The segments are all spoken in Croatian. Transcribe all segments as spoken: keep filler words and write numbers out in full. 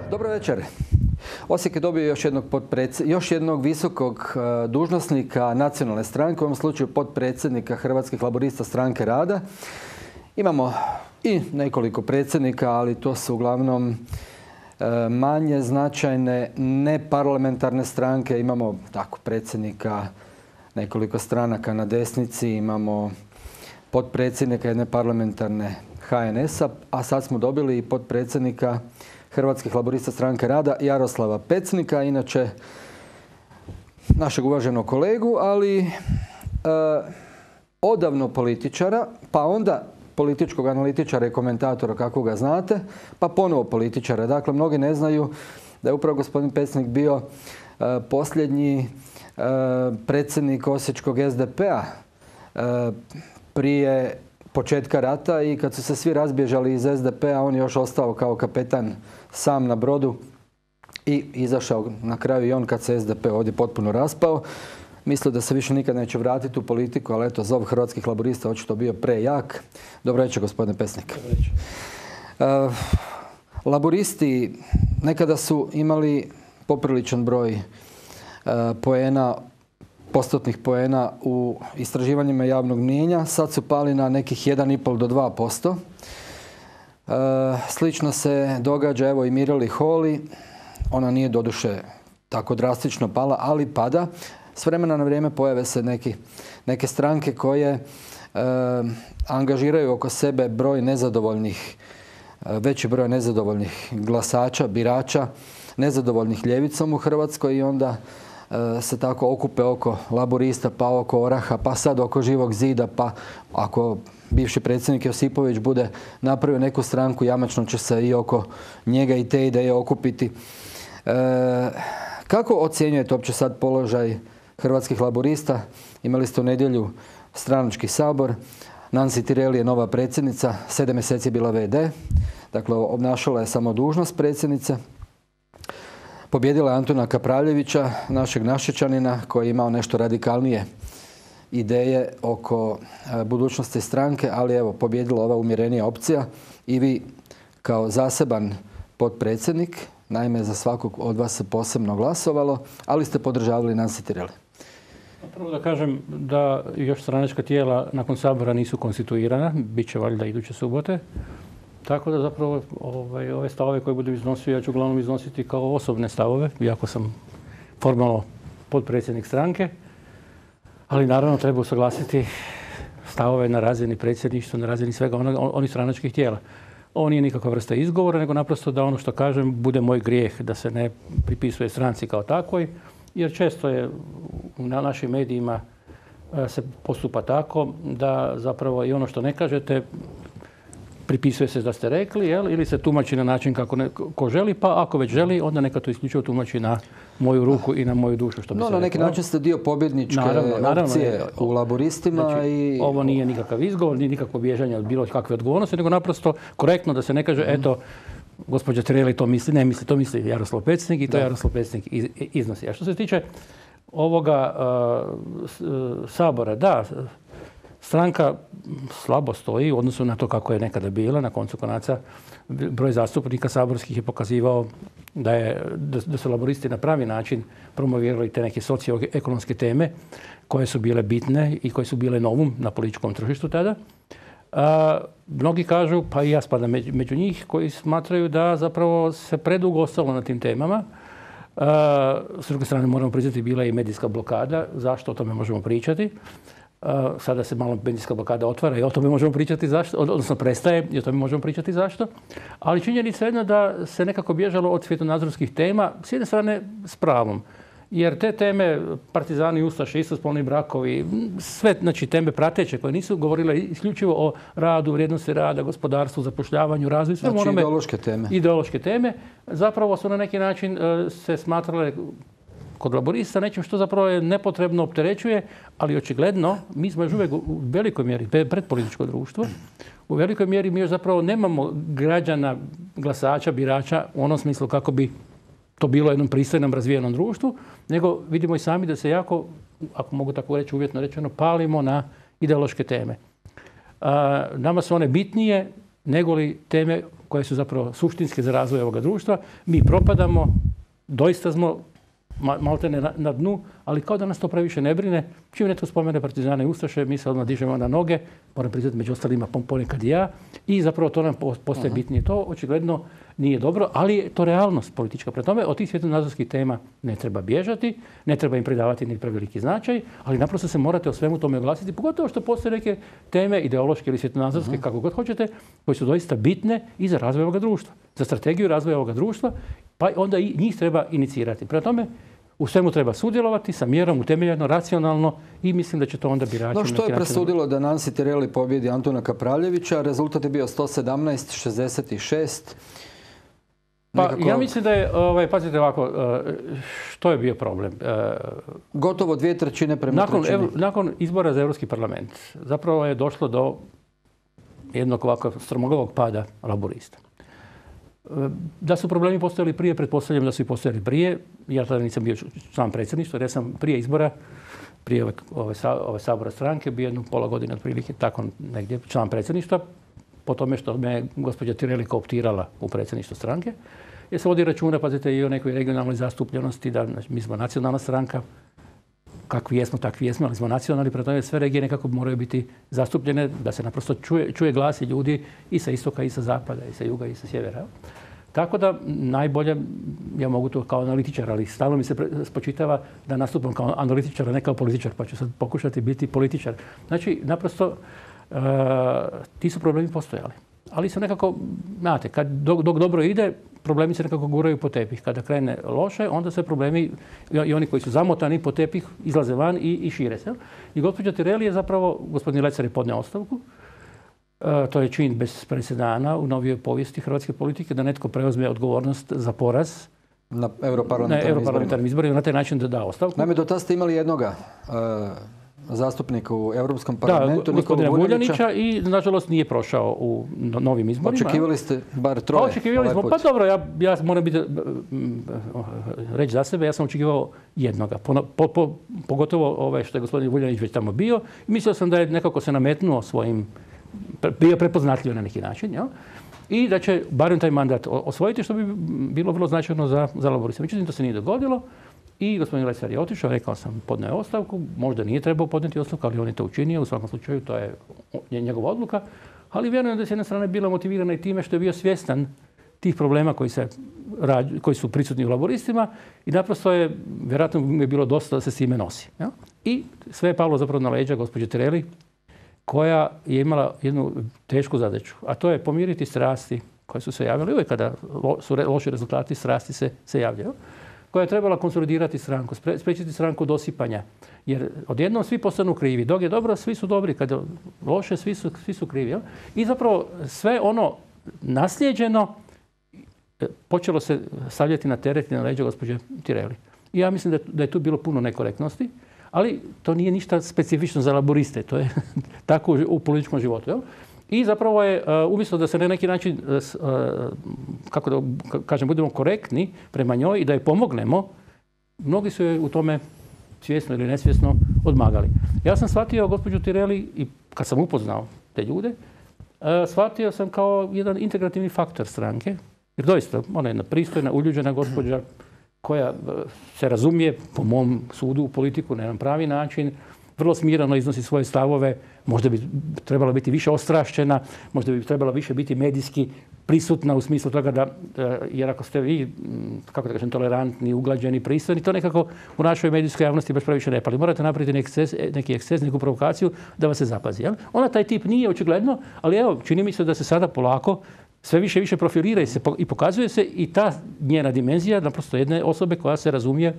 Dobro večer. Osijek je dobio još jednog, još jednog visokog dužnosnika nacionalne stranke, u ovom slučaju potpredsjednika Hrvatskih laburista Stranke rada. Imamo i nekoliko predsjednika, ali to su uglavnom manje značajne neparlamentarne stranke. Imamo tako predsjednika nekoliko stranaka na desnici, imamo potpredsjednika jedne parlamentarne H N S-a, a sad smo dobili i potpredsjednika Hrvatskih laburista Stranke rada Jaroslava Pecnika, inače našeg uvaženog kolegu, ali e, odavno političara, pa onda političkog analitičara i komentatora kako ga znate, pa ponovo političara. Dakle, mnogi ne znaju da je upravo gospodin Pecnik bio e, posljednji e, predsjednik osječkog S D P-a e, prije početka rata i kad su se svi razbježali iz S D P-a, on je još ostao kao kapetan sam na brodu i izašao na kraju i on kad se S D P ovdje potpuno raspao. Mislio da se više nikad neće vratiti u politiku, ali eto, zov Hrvatskih laburista očito bio prejak. Dobro večer, gospodine Pecnik. Uh, laburisti nekada su imali popriličan broj uh, poena, postotnih poena u istraživanjima javnog mnijenja. Sad su pali na nekih jedan i pol do dva posto. E, slično se događa evo i Mireli Holy. Ona nije doduše tako drastično pala, ali pada. S vremena na vrijeme pojave se neki, neke stranke koje e, angažiraju oko sebe broj nezadovoljnih, e, veći broj nezadovoljnih glasača, birača, nezadovoljnih ljevicom u Hrvatskoj i onda se tako okupe oko laburista, pa oko Oraha, pa sad oko Živog zida, pa ako bivši predsjednik Josipović bude napravio neku stranku, jamačno će se i oko njega i te ideje okupiti. E, kako ocjenjujete uopće sad položaj Hrvatskih laburista? Imali ste u nedjelju stranački sabor, Nansi Tireli je nova predsjednica, sedam mjeseci je bila V D, dakle obnašala je samo dužnost predsjednice. Pobjedila je Antuna Kapravljevića, našeg Našečanina, koji je imao nešto radikalnije ideje oko budućnosti stranke, ali evo, pobjedila ova umjerenija opcija i vi kao zaseban potpredsjednik, naime za svakog od vas se posebno glasovalo, ali ste podržavali Nansi Tireli. Prvo da kažem da još stranačka tijela nakon sabora nisu konstituirana, bit će valjda iduće subote. Tako da zapravo ovaj, ove stavove koje budem iznosio, ja ću uglavnom iznositi kao osobne stavove, iako sam formalno potpredsjednik stranke. Ali naravno treba usaglasiti stavove na razini predsjedništva, na razini svega onog, onih stranačkih tijela. Ovo nije nikakva vrsta izgovora, nego naprosto da ono što kažem bude moj grijeh, da se ne pripisuje stranci kao takvoj, jer često je na našim medijima se postupa tako da zapravo i ono što ne kažete pripisuje se da ste rekli, jel? Ili se tumači na način kako ne, ko želi, pa ako već želi, onda neka to isključivo tumači na moju ruku i na moju dušu. Što bi no, se na neki rekao. način ste dio pobjedničke naravno, naravno, opcije je, u laburistima. Znači, i... Ovo nije nikakav izgovor, nije nikakvo bježanje od bilo kakve odgovornosti, nego naprosto korektno da se ne kaže, mm. eto, gospođa Tireli to misli, ne misli, to misli Jaroslav Pecnik i to da. Jaroslav Pecnik iznosi. A što se tiče ovoga uh, sabora, da, stranka slabo stoji u odnosu na to kako je nekada bila. Na koncu konaca broj zastupnika saborskih je pokazivao da, je, da, da su laburisti na pravi način promovirali te neke socioekonomske teme koje su bile bitne i koje su bile novum na političkom tržištu tada. A, mnogi kažu, pa i ja spadam među, među njih, koji smatraju da zapravo se predugo ostalo na tim temama. A, s druge strane moramo priznati bila je i medijska blokada. Zašto? O tome možemo pričati. Uh, sada se malo medijska blokada otvara i o tome možemo pričati zašto, odnosno prestaje i o tome možemo pričati zašto. Ali činjenica je jedna da se nekako bježalo od svjetonazorskih tema, s jedne strane s pravom. Jer te teme, partizani, ustaše, istospolni brakovi, sve znači, teme prateće koje nisu govorile isključivo o radu, vrijednosti rada, gospodarstvu, zapošljavanju, razvoju. Sve znači onome, ideološke teme. Ideološke teme. Zapravo su na neki način uh, se smatrale kod laborista nečim što zapravo je nepotrebno opterećuje, ali očigledno mi smo još uvijek u velikoj mjeri predpolitičko društvo. U velikoj mjeri mi još zapravo nemamo građana, glasača, birača u onom smislu kako bi to bilo u jednom pristojnom, razvijenom društvu, nego vidimo i sami da se jako, ako mogu tako reći uvjetno rečeno, palimo na ideološke teme. A, nama su one bitnije nego li teme koje su zapravo suštinske za razvoj ovoga društva. Mi propadamo, doista smo maltene na, na dnu, ali kao da nas to previše ne brine. Čim netko spomene partizane i ustaše, mi se odmah dižemo na noge, moram priznati među ostalima ponekad i ja, i zapravo to nam postaje bitnije. To očigledno nije dobro, ali je to realnost politička. Prema tome, od tih svjetonazorskih tema ne treba bježati, ne treba im pridavati ni preveliki značaj, ali naprosto se morate o svemu tome oglasiti, pogotovo što postoje neke teme ideološke ili svjetonazorske, uh-huh. kako god hoćete, koje su doista bitne i za razvoj ovoga društva, za strategiju razvoja ovoga društva, pa onda i njih treba inicirati. Prema tome, u svemu treba sudjelovati sa mjerom utemeljeno, racionalno i mislim da će to onda birači... No što je presudilo da Nancy Tireli pobjedi Antuna Kapraljevića? Rezultat je bio sto sedamnaest šezdeset šest. Pa Nekako... ja mislim da je, ovaj, pazite ovako, što je bio problem? Gotovo dvije trećine prema nakon, trećini. ev, nakon izbora za Europski parlament zapravo je došlo do jednog ovako strmoglavog pada laborista. Da su problemi postojali prije, pretpostavljam da su i postojali prije. Ja tada nisam bio član predsjedništva, jer ja sam prije izbora, prije ove, ove, ove sabora stranke, bio jednu pola godine otprilike tako negdje član predsjedništva, po tome što me gospođa Tireli kooptirala u predsjedništvo stranke. Jer se vodi računa, pazite, i o nekoj regionalnoj zastupljenosti, da mi smo nacionalna stranka, kakvi jesmo, takvi jesmo, ali smo nacionalni, prema tome sve regije nekako moraju biti zastupljene, da se naprosto čuje, čuje glas ljudi i sa istoka, i sa zapada, i sa juga, i sa sjevera. Tako da najbolje, ja mogu to kao analitičar, ali stalno mi se spočitava da nastupam kao analitičar, a ne kao političar, pa ću sad pokušati biti političar. Znači, naprosto, uh, ti su problemi postojali. Ali se nekako, znate, kad, dok, dok dobro ide, problemi se nekako guraju po tepih. Kada krene loše, onda se problemi, i oni koji su zamotani po tepih, izlaze van i, i šire se. I gospođa Tireli je zapravo, gospodin Lecar je podneo ostavku. E, to je čin bez presedana u novijoj povijesti hrvatske politike, da netko preuzme odgovornost za poraz na europarlamentarnim izborima, na taj način da da ostavku. Naime, do tada ste imali jednoga uh... zastupnika u Europskom parlamentu, da, gospodina Vuljanića, i nažalost nije prošao u novim izborima. Očekivali ste bar troje? Pa očekivali smo, pa dobro, ja, ja moram biti, reći za sebe, ja sam očekivao jednoga. Po, po, po, pogotovo ove što je gospodin Vuljanić već tamo bio. Mislio sam da je nekako se nametnuo svojim, bio prepoznatljiv na neki način, ja? I da će barem taj mandat osvojiti, što bi bilo vrlo značajno za, za laboriste. Međutim, to se nije dogodilo. I gospodin Lecar je otišao, rekao sam, podneo ostavku, možda nije trebao podneti ostavku, ali on je to učinio, u svakom slučaju to je njegova odluka, ali vjerujem da je s jedne strane bila motivirana i time što je bio svjestan tih problema koji, se, koji su prisutni u laboristima i naprosto je, vjerojatno je bilo dosta da se s time nosi. Ja? I sve je palo zapravo na leđa gospođe Tireli, koja je imala jednu tešku zadaću, a to je pomiriti strasti koje su se javile. Uvijek kada su loši rezultati, strasti se, se javljaju. Koja je trebala konsolidirati stranku, spriječiti stranku od osipanja. Jer odjednom svi postanu krivi. Dok je dobro, svi su dobri. Kad je loše, svi su, svi su krivi. Ja? I zapravo sve ono naslijeđeno počelo se stavljati na teret i na leđa gospođe Tireli. I ja mislim da, da je tu bilo puno nekorektnosti, ali to nije ništa specifično za laboriste. To je tako u političkom životu. Ja? I zapravo je, umjesto da se na neki način, kako da kažem, budemo korektni prema njoj i da je pomognemo, mnogi su je u tome svjesno ili nesvjesno odmagali. Ja sam shvatio gospođu Tireli, i kad sam upoznao te ljude, shvatio sam kao jedan integrativni faktor stranke. Jer doista, ona je jedna pristojna, uljuđena gospođa koja se razumije, po mom sudu, u politiku na jedan pravi način, vrlo smirano iznosi svoje stavove, možda bi trebala biti više ostrašćena, možda bi trebala više biti medijski prisutna u smislu toga da, jer ako ste vi, kako da kažem, tolerantni, uglađeni, pristojni, to nekako u našoj medijskoj javnosti baš previše ne pali. Morate napraviti neki eksces, neki eksces, neku provokaciju da vas se zapazi. Jel? Ona taj tip nije očigledno, ali evo, čini mi se da se sada polako sve više i više profilira i, se, i pokazuje se i ta njena dimenzija, naprosto jedne osobe koja se razumije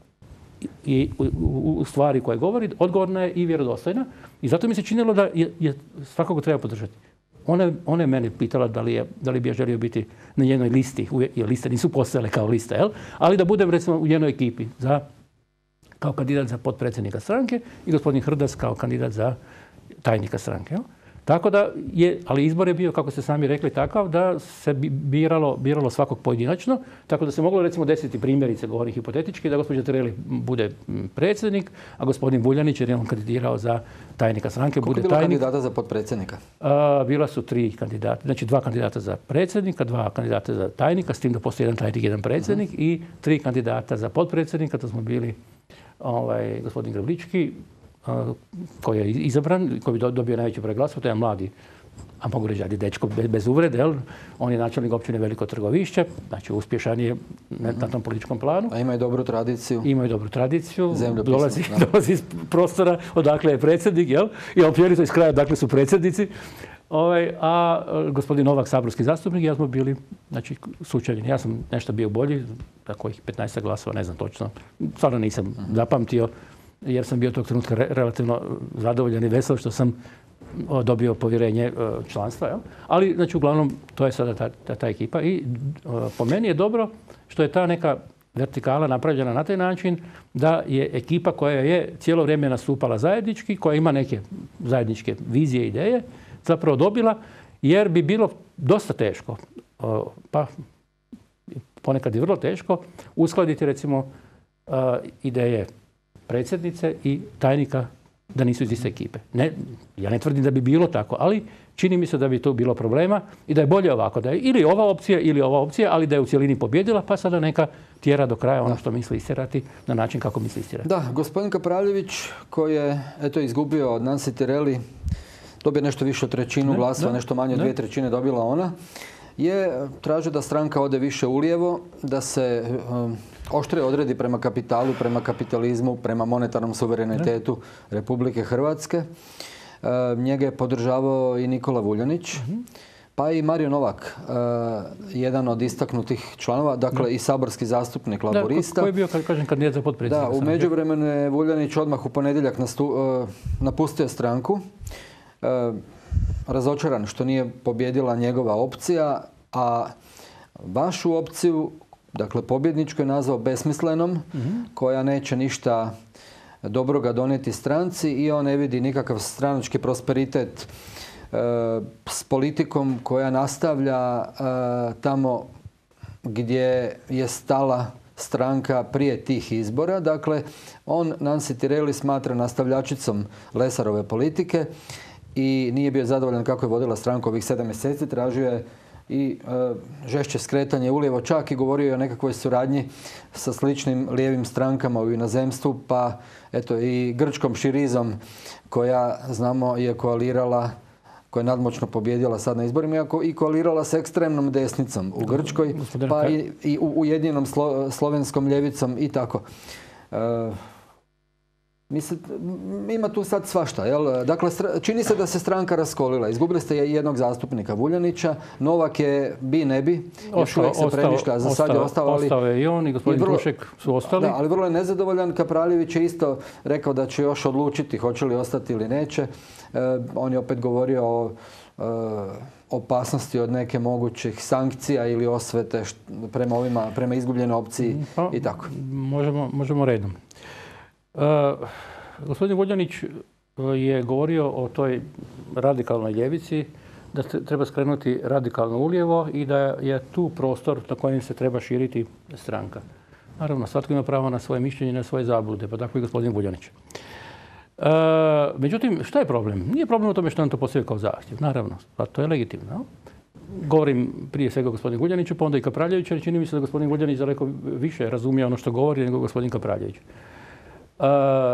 i u, u, u stvari koje govori, odgovorna je i vjerodostojna. I zato mi se činilo da je, je svakako treba podržati. Ona, ona je mene pitala da li, je, da li bi ja želio biti na njenoj listi, jer liste nisu postojale kao lista, jel? Ali da budem recimo u njenoj ekipi za, kao kandidat za potpredsjednika stranke i gospodin Hrdas kao kandidat za tajnika stranke. Jel? Tako da je, ali izbor je bio, kako ste sami rekli, takav da se biralo, biralo svakog pojedinačno, tako da se moglo recimo desiti primjerice, govorim hipotetički, da gospođa Tireli bude predsjednik, a gospodin Vuljanić, jer je on kandidirao za tajnika stranke, bude tajnik. Koliko je bilo kandidata za potpredsjednika? A, bila su tri kandidata, znači dva kandidata za predsjednika, dva kandidata za tajnika, s tim da postoji jedan tajnik i jedan predsjednik, uh-huh. i tri kandidata za potpredsjednika, to smo bili ovaj, gospodin Gravlički, koji je izabran, koji bi dobio najveći broj glasova, to je mladi, a mogu reći ali dečko bez uvrede, jel? On je načelnik općine Veliko Trgovišće, znači uspješan je na, na tom političkom planu. A ima i dobru tradiciju. Ima i dobru tradiciju, dolazi, dolazi iz prostora odakle je predsjednik, jel? I općenito iz kraja odakle su predsjednici. Ovaj, a gospodin Novak, saborski zastupnik, ja smo bili znači, sučeljeni. Ja sam nešto bio bolji, za kojih petnaest glasova, ne znam točno. Stvarno nisam zapamtio, jer sam bio tog trenutka re, relativno zadovoljan i vesel što sam o, dobio povjerenje o, članstva. Jel? Ali, znači, uglavnom, to je sada ta, ta, ta ekipa. I o, po meni je dobro što je ta neka vertikala napravljena na taj način da je ekipa koja je cijelo vrijeme nastupala zajednički, koja ima neke zajedničke vizije i ideje, zapravo dobila, jer bi bilo dosta teško, o, pa ponekad i vrlo teško, uskladiti, recimo, o, ideje predsjednice i tajnika da nisu iz iste ekipe. Ne, ja ne tvrdim da bi bilo tako, ali čini mi se da bi to bilo problema i da je bolje ovako, da je ili ova opcija ili ova opcija, ali da je u cjelini pobjedila, pa sada neka tjera do kraja ono što misli istjerati na način kako misli istjerati. Da, gospodin Kapravljević koji je eto, izgubio od Nansi Tireli, dobio nešto više od trećinu glasova, nešto manje od dvije trećine dobila ona, je tražio da stranka ode više ulijevo, da se um, oštrije odredi prema kapitalu, prema kapitalizmu, prema monetarnom suverenitetu ne. Republike Hrvatske. Uh, njega je podržavao i Nikola Vuljanić, uh-huh. pa i Mario Novak, uh, jedan od istaknutih članova, dakle ne. i saborski zastupnik laborista. Da, koji je bio, kažem, kandidat za potpredsjednika. Da, u međuvremenu je Vuljanić odmah u ponedjeljak nastu, uh, napustio stranku. Uh, razočaran što nije pobjedila njegova opcija, a vašu opciju, dakle pobjedničku, je nazvao besmislenom, mm-hmm. koja neće ništa dobroga donijeti stranci i on ne vidi nikakav stranački prosperitet e, s politikom koja nastavlja e, tamo gdje je stala stranka prije tih izbora. Dakle, on Nansi Tireli smatra nastavljačicom Lesarove politike i nije bio zadovoljan kako je vodila stranku ovih sedam mjeseci. Tražio je i e, žešće skretanje ulijevo, čak i govorio je o nekakvoj suradnji sa sličnim lijevim strankama u inozemstvu, pa eto i grčkom Širizom koja, znamo, je koalirala, koja je nadmoćno pobjedila sad na izborima, iako i koalirala s ekstremnom desnicom u Grčkoj, pa i, i u Ujedinjenom slo, slovenskom ljevicom i tako. E, Mislim, ima tu sad svašta, jel? Dakle, čini se da se stranka raskolila. Izgubili ste jednog zastupnika Vuljanića, Novak je bi ne bi, još uvijek se premišlja, za sad je ostao. Ali ostao je i on i gospodin Krušek su ostali. Da, ali vrlo je nezadovoljan. Kapravljević je isto rekao da će još odlučiti hoće li ostati ili neće. E, on je opet govorio o e, opasnosti od neke mogućih sankcija ili osvete prema ovima, prema izgubljenoj opciji pa, i tako. Možemo, možemo redom. Uh, gospodin Vuljanić je govorio o toj radikalnoj ljevici, da treba skrenuti radikalno ulijevo i da je tu prostor na kojem se treba širiti stranka. Naravno, svatko ima pravo na svoje mišljenje i na svoje zablude, pa tako i gospodin Vuljanić. Uh, međutim, šta je problem? Nije problem u tome što on to postavio kao zahtjev, naravno, pa to je legitimno. No? Govorim prije svega o gospodinu Vuljaniću, pa onda i Kapravljeviću, jer čini mi se da gospodin Vuljanić daleko više razumije ono što govori nego gospodin Kapravljević. Uh,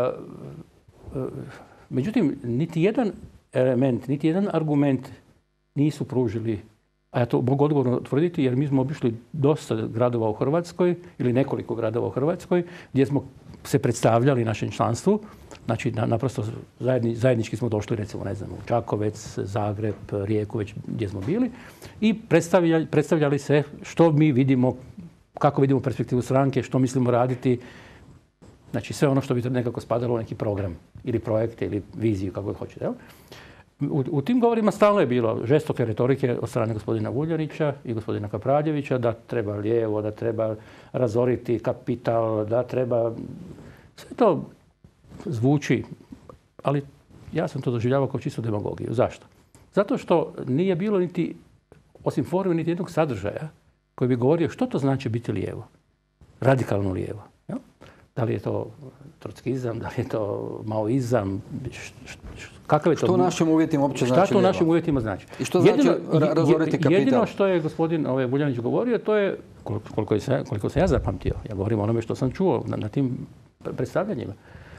uh, međutim, niti jedan element, niti jedan argument nisu pružili, a ja to mogu odgovorno tvrditi jer mi smo obišli dosta gradova u Hrvatskoj ili nekoliko gradova u Hrvatskoj gdje smo se predstavljali našem članstvu. Znači, na, naprosto zajedni, zajednički smo došli, recimo, ne znam, u Čakovec, Zagreb, Rijeku, već gdje smo bili i predstavljali, predstavljali se što mi vidimo, kako vidimo perspektivu stranke, što mislimo raditi. Znači, sve ono što bi nekako spadalo u neki program ili projekte ili viziju, kako hoćete. Jel? U, u tim govorima stalno je bilo žestoke retorike od strane gospodina Vuljanića i gospodina Kapravljevića da treba lijevo, da treba razoriti kapital, da treba... Sve to zvuči, ali ja sam to doživljavao kao čistu demagogiju. Zašto? Zato što nije bilo niti, osim forme, niti jednog sadržaja koji bi govorio što to znači biti lijevo, radikalno lijevo. Jel? Da li je to trockizam, da li je to maoizam, kakav je to... Što u našim uvjetima uopće znači lijevo? Šta to u našim uvjetima znači? I što znači razoriti kapital? Jedino što je gospodin ovaj, Vuljanić govorio, to je, koliko, je se, koliko sam ja zapamtio, ja govorim o onome što sam čuo na, na tim predstavljanjima,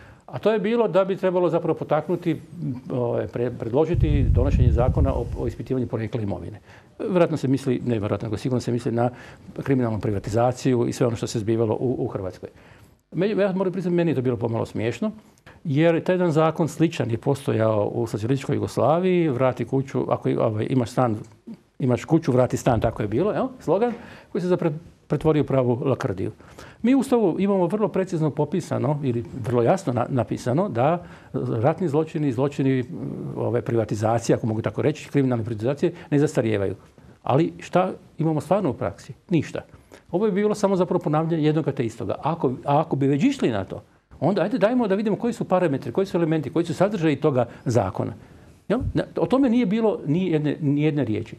a to je bilo da bi trebalo zapravo potaknuti, ovaj, predložiti donošenje zakona o, o ispitivanju porijekla imovine. Vjerojatno se misli, ne vjerojatno, nego sigurno se misli na kriminalnu privatizaciju i sve ono što se zbivalo u, u Hrvatskoj. Ja moram priznati, meni je to bilo pomalo smiješno, jer taj jedan zakon sličan je postojao u socijalističkoj Jugoslaviji, vrati kuću, ako ovaj, imaš stan, imaš kuću, vrati stan, tako je bilo, jel? Slogan koji se zapravo pretvorio u pravu lakrdiju. Mi u Ustavu imamo vrlo precizno popisano ili vrlo jasno na, napisano da ratni zločini, zločini ove, privatizacije, ako mogu tako reći, kriminalne privatizacije, ne zastarijevaju. Ali šta imamo stvarno u praksi? Ništa. Ovo je bilo samo zapravo ponavljanje jednog te istoga. Ako, a ako bi već išli na to, onda ajde dajmo da vidimo koji su parametri, koji su elementi, koji su sadržaji toga zakona. Jel? O tome nije bilo ni jedne, ni jedne riječi.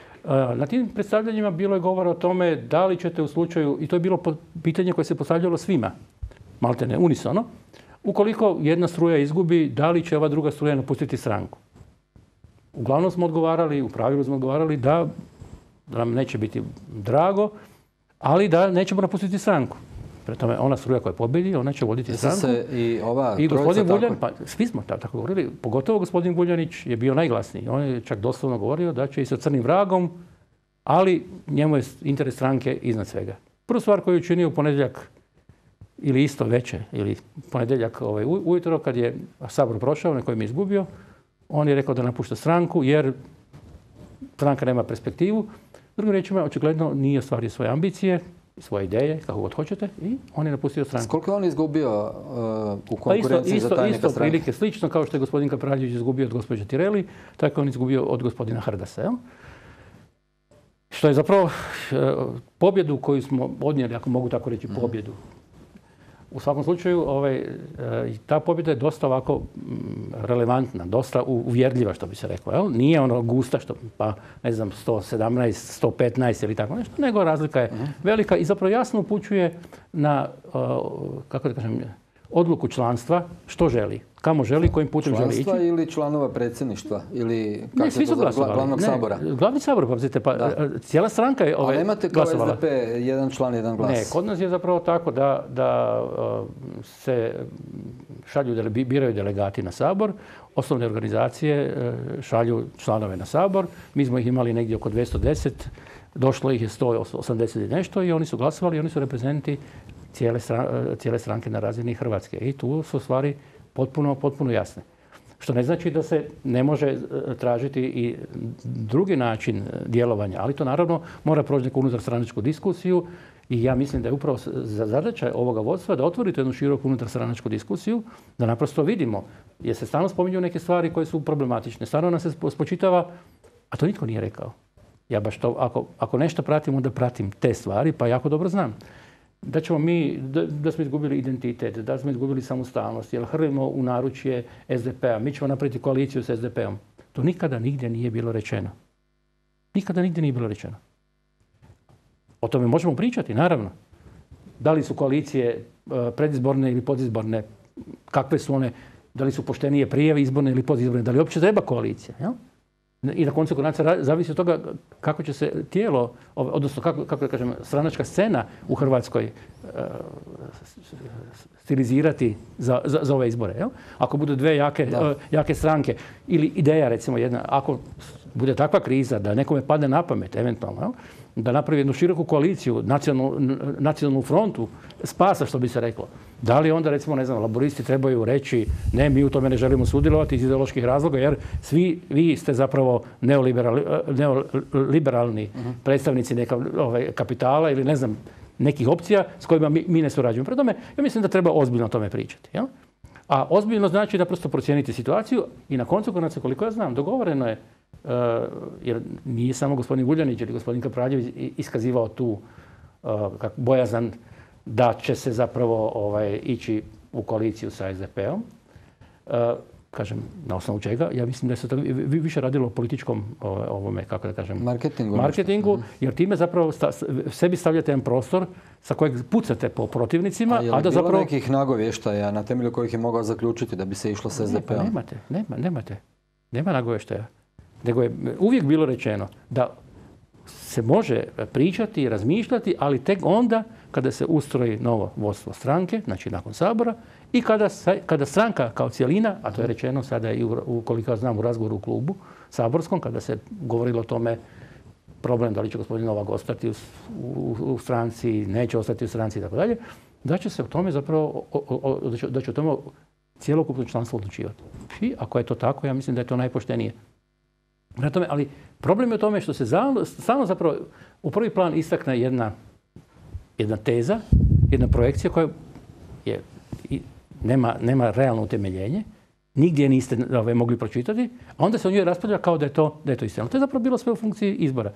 Na tim predstavljanjima bilo je govora o tome da li ćete u slučaju, i to je bilo pitanje koje se postavljalo svima, maltene unisono, ukoliko jedna struja izgubi, da li će ova druga struja napustiti stranku. Uglavnom smo odgovarali, u pravilu smo odgovarali da, da nam neće biti drago, ali da nećemo napustiti stranku. Prema tome, ona struja koja pobjedi, ona će voditi stranku. Se i ova I gospodin Vuljan, pa svi smo tako govorili, pogotovo gospodin Vuljanić je bio najglasniji. On je čak doslovno govorio da će i sa crnim vragom, ali njemu je interes stranke iznad svega. Prvu stvar koju je učinio u ponedjeljak ili isto veče, ili ponedjeljak ovaj, ujutro, kad je Sabor prošao, na kojem je izgubio, on je rekao da napušta stranku jer stranka nema perspektivu. Drugim riječima, očigledno nije ostvario svoje ambicije, svoje ideje, kako god hoćete, i on je napustio stranku. Koliko je on izgubio uh, u konkurenciji pa isto, za tajnika isto, stranke? Isto prilike slično kao što je gospodin Kapraljević izgubio od gospođe Tireli, tako je on izgubio od gospodina Hrdasa. Jel? Što je zapravo uh, pobjedu koju smo odnijeli, ako mogu tako reći, pobjedu. U svakom slučaju, ovaj, ta pobjeda je dosta ovako relevantna, dosta uvjerljiva, što bi se reklo. Jel? Nije ono gusta, što, pa ne znam, sto sedamnaest, sto petnaest ili tako nešto, nego razlika je velika i zapravo jasno upućuje na, kako da kažem, odluku članstva, što želi, kamo želi, kojim putem želi ići. Članstva ili članova predsjedništva? Ili ne, svi su glasovali. Glavnog ne, sabora? Glavni sabor, pa, pa cijela stranka je ovaj, glasovala. A nemate kao S D P jedan član, jedan glas? Ne, kod nas je zapravo tako da, da uh, se šalju, biraju delegati na sabor, osnovne organizacije uh, šalju članove na sabor. Mi smo ih imali negdje oko dvjesto deset, došlo ih je sto osamdeset i nešto i oni su glasovali i oni su reprezenti cijele, cijele stranke na razini Hrvatske. I tu su stvari potpuno, potpuno jasne. Što ne znači da se ne može tražiti i drugi način djelovanja, ali to naravno mora proći neku unutarstranačku diskusiju i ja mislim da je upravo zadaća ovoga vodstva da otvorite jednu široku unutarstranačku diskusiju, da naprosto vidimo, jer se stalno spominju neke stvari koje su problematične. Stalno nam se spočitava, a to nitko nije rekao. Ja baš to, ako, ako nešto pratim, onda pratim te stvari, pa jako dobro znam. Da ćemo mi, da, da smo izgubili identitet, da smo izgubili samostalnost, jer hrlimo u naručje S D P-a, mi ćemo napraviti koaliciju s S D P-om. To nikada nigdje nije bilo rečeno. Nikada nigdje nije bilo rečeno. O tome možemo pričati, naravno. Da li su koalicije predizborne ili podizborne, kakve su one, da li su poštenije prije izborne ili podizborne, da li uopće treba koalicija, jel? I na koncu konaca zavisi od toga kako će se tijelo, odnosno kako, kako da kažem, stranačka scena u Hrvatskoj uh, stilizirati za, za, za ove izbore. Jel? Ako budu dve jake, uh, jake stranke ili ideja, recimo jedna, ako bude takva kriza da nekome padne na pamet, eventualno, jel? Da napravi jednu široku koaliciju, nacionalnu, nacionalnu frontu spasa, što bi se reklo. Da li onda, recimo, ne znam, laboristi trebaju reći ne, mi u tome ne želimo sudjelovati iz ideoloških razloga, jer svi vi ste zapravo neoliberalni, neoliberalni uh-huh. predstavnici neka, ovaj, kapitala ili ne znam, nekih opcija s kojima mi, mi ne surađujemo. Prema tome, ja mislim da treba ozbiljno o tome pričati. Jel? A ozbiljno znači naprosto procijeniti situaciju i na koncu konaca, koliko ja znam, dogovoreno je, uh, jer nije samo gospodin Vuljanić ili gospodin Kapraljević iskazivao tu uh, kak, bojazan da će se zapravo ovaj, ići u koaliciju sa S D P-om. Uh, kažem, na osnovu čega, ja mislim da se to više radilo o političkom ovome, kako da kažem, marketingu, marketingu jer time zapravo sta, sebi stavljate jedan prostor sa kojeg pucate po protivnicima. A je li a da bilo zapravo nekih nagovještaja na temelju kojih je mogao zaključiti da bi se išlo s S D P-om? Ne, nemate, nema, nemate. Nema nagovještaja. Nego je uvijek bilo rečeno da se može pričati i razmišljati, ali tek onda kada se ustroji novo vodstvo stranke, znači nakon Sabora, i kada, kada stranka kao cijelina, a to je rečeno sada i ukoliko ja znam u razgovoru u klubu saborskom, kada se govorilo o tome problem da li će gospodin Novak ostati u, u, u stranci, neće ostati u stranci i tako dalje, da će se o tome zapravo, o, o, da, će, da će o tome cjelokupno članstvo odlučivati. I ako je to tako, ja mislim da je to najpoštenije. Na tome, ali problem je u tome što se stalno zapravo u prvi plan istakne jedna, jedna teza, jedna projekcija koja je, nema, nema realno utemeljenje, nigdje niste ove, mogli pročitati, a onda se o njoj raspravlja kao da je to, da je to istina. To je zapravo bilo sve u funkciji izbora.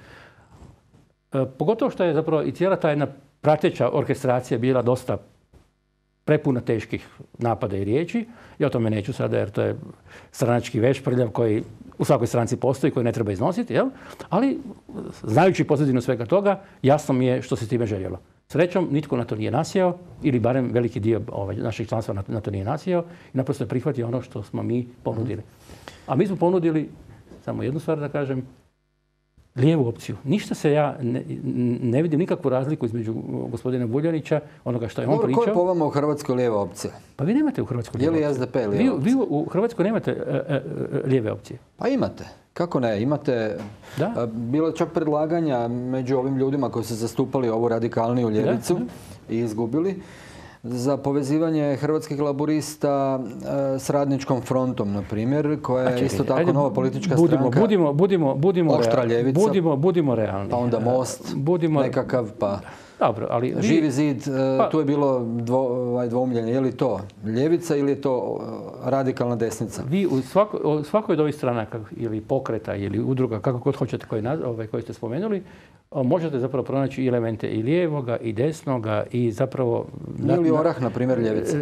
E, pogotovo što je zapravo i cijela ta jedna prateća orkestracija bila dosta prepuna teških napada i riječi. Ja o tome neću sada jer to je stranački vešprljav koji u svakoj stranci postoji, koji ne treba iznositi. Jel? Ali znajući pozadinu svega toga, jasno mi je što se time željelo. Srećom, nitko na to nije nasjeo, ili barem veliki dio ovaj, naših članstva na, na to nije nasjeo i naprosto je prihvatio ono što smo mi ponudili. A mi smo ponudili, samo jednu stvar da kažem, lijevu opciju. Ništa se ja ne, ne vidim nikakvu razliku između gospodina Vuljanića, onoga što je on Dobro, pričao. Ko je po vama u Hrvatskoj lijeva opcija? Pa vi nemate u Hrvatskoj lijeve opcije. Je li S D P lijeva opcija? Vi, vi u Hrvatskoj nemate uh, uh, lijeve opcije. Pa imate. Kako ne? Imate, da? Bilo je čak predlaganja među ovim ljudima koji su zastupali ovu radikalniju ljevicu da, da. i izgubili za povezivanje hrvatskih laburista s radničkom frontom, na primjer, koja je isto tako ajde, nova politička budimo, stranka. Budimo, budimo, budimo, oštra ljevica, budimo, budimo realni. Pa onda Most, budimo, nekakav, pa dobro, ali vi, Živi zid, pa, tu je bilo dvo, ovaj, dvoumljenje. Je li to ljevica ili je to radikalna desnica? Vi u svako, svakoj od ovih stranaka ili pokreta ili udruga, kako god hoćete koji, ovaj, koji ste spomenuli, možete zapravo pronaći elemente i lijevoga i desnoga i zapravo... Ili Orah, na primjer, ljevica?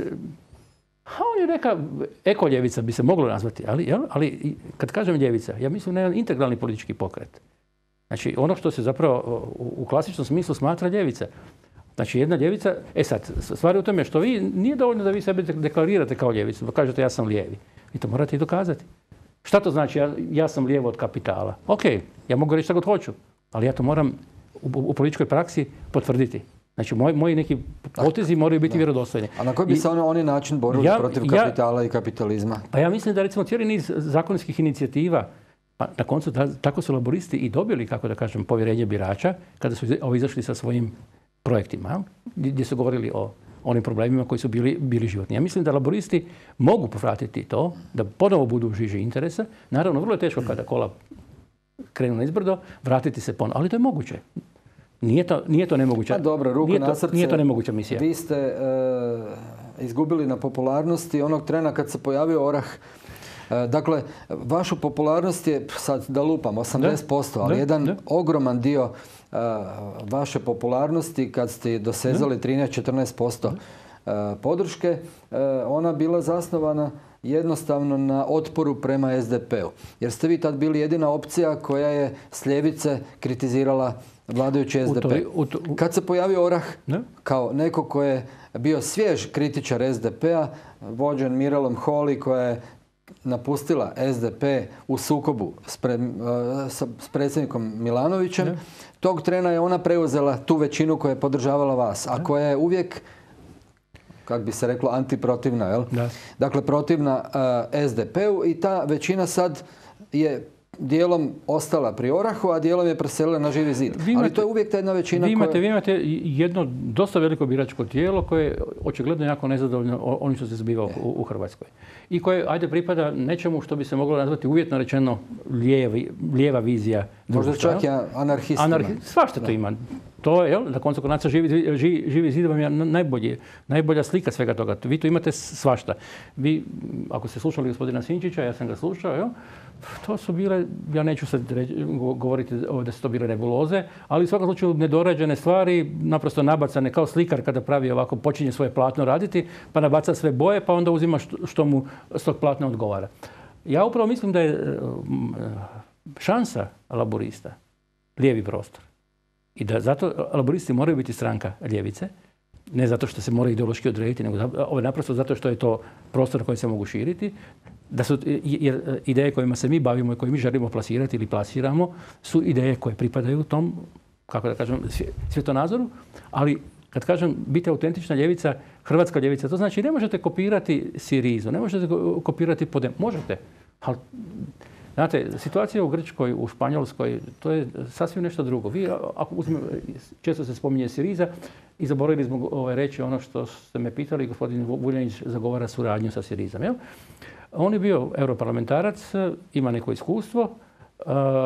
A on je neka ekoljevica bi se moglo nazvati, ali, ali kad kažem ljevica, ja mislim na jedan integralni politički pokret. Znači ono što se zapravo u klasičnom smislu smatra ljevica. Znači jedna ljevica, e sad, stvar je u tome što vi, nije dovoljno da vi sebe deklarirate kao ljevicu, da kažete ja sam lijevi. Vi to morate i dokazati. Šta to znači ja, ja sam lijevo od kapitala? Ok, ja mogu reći šta god hoću, ali ja to moram u, u političkoj praksi potvrditi. Znači, moji, moji neki potezi moraju biti da. vjerodostojni. A na koji bi se oni, oni način borili ja, protiv kapitala ja, i kapitalizma? Pa ja mislim da recimo cijeli niz zakonskih inicijativa, pa na koncu da, tako su laburisti i dobili, kako da kažem, povjerenje birača kada su ovo izašli sa svojim projektima, gdje su govorili o onim problemima koji su bili, bili životni. Ja mislim da laburisti mogu povratiti to, da ponovo budu u žiži interesa. Naravno, vrlo je teško kada kola krenu na izbrdo, vratiti se ponovo, ali to je moguće. Nije to, nije to nemoguća. Pa dobro, ruku nije na to, srce. Nije to nemoguća misija. Vi ste e, izgubili na popularnosti onog trena kad se pojavio Orah. E, dakle, vašu popularnost je, sad da lupam, osamdeset posto, ali da, jedan da. ogroman dio e, vaše popularnosti kad ste dosezali trinaest do četrnaest posto e, podrške, e, ona bila zasnovana jednostavno na otporu prema S D P-u. Jer ste vi tad bili jedina opcija koja je s ljevice kritizirala vladajući S D P. Kad se pojavio Orah ne? kao neko ko je bio svjež kritičar S D P-a, vođen Mirelom Holy koja je napustila S D P u sukobu s, pre, s predsjednikom Milanovićem, ne? tog trena je ona preuzela tu većinu koja je podržavala vas, a koja je uvijek, kako bi se reklo, antiprotivna. Jel? Dakle, protivna uh, S D P-u i ta većina sad je dijelom ostala pri Orahu, a dijelom je preselila na Živi zid. Imate, ali to je uvijek ta jedna većina vi imate, koja... Vi imate jedno dosta veliko biračko tijelo koje je očigledno jako nezadovoljno onim što se zbiva u, u Hrvatskoj. I koje, ajde, pripada nečemu što bi se moglo nazvati uvjetno rečeno lijevi, lijeva vizija. Možda čak i anarhistima. Anarhi, svašta to ima. To je, jel, na koncu konaca živi, živi, živi zid vam je najbolji, najbolja slika svega toga. Vi tu imate svašta. Vi, ako ste slušali gospodina Sinčića, ja sam ga slušao, jel, to su bile, ja neću sad reći, govoriti da su to bile nebuloze, ali u svakom slučaju nedorađene stvari, naprosto nabacane kao slikar kada pravi ovako, počinje svoje platno raditi, pa nabaca sve boje, pa onda uzima što, što mu s tog platna odgovara. Ja upravo mislim da je šansa laborista lijevi prostor. I da zato laboristi moraju biti stranka ljevice, ne zato što se moraju ideološki odrediti, nego naprosto zato što je to prostor koji se mogu širiti. Da su, jer ideje kojima se mi bavimo i koje mi želimo plasirati ili plasiramo su ideje koje pripadaju tom, kako da kažem, svjetonazoru, ali kad kažem biti autentična ljevica, hrvatska ljevica, to znači ne možete kopirati Sirizu, ne možete kopirati Podem, možete, ali znate, situacija u Grčkoj, u Španjolskoj, to je sasvim nešto drugo. Vi, ako uzmemo, često se spominje Siriza i zaboravili smo ovaj, reći ono što ste me pitali, gospodin Vuljanić zagovara suradnju sa Sirizom. Jel? On je bio europarlamentarac, ima neko iskustvo uh,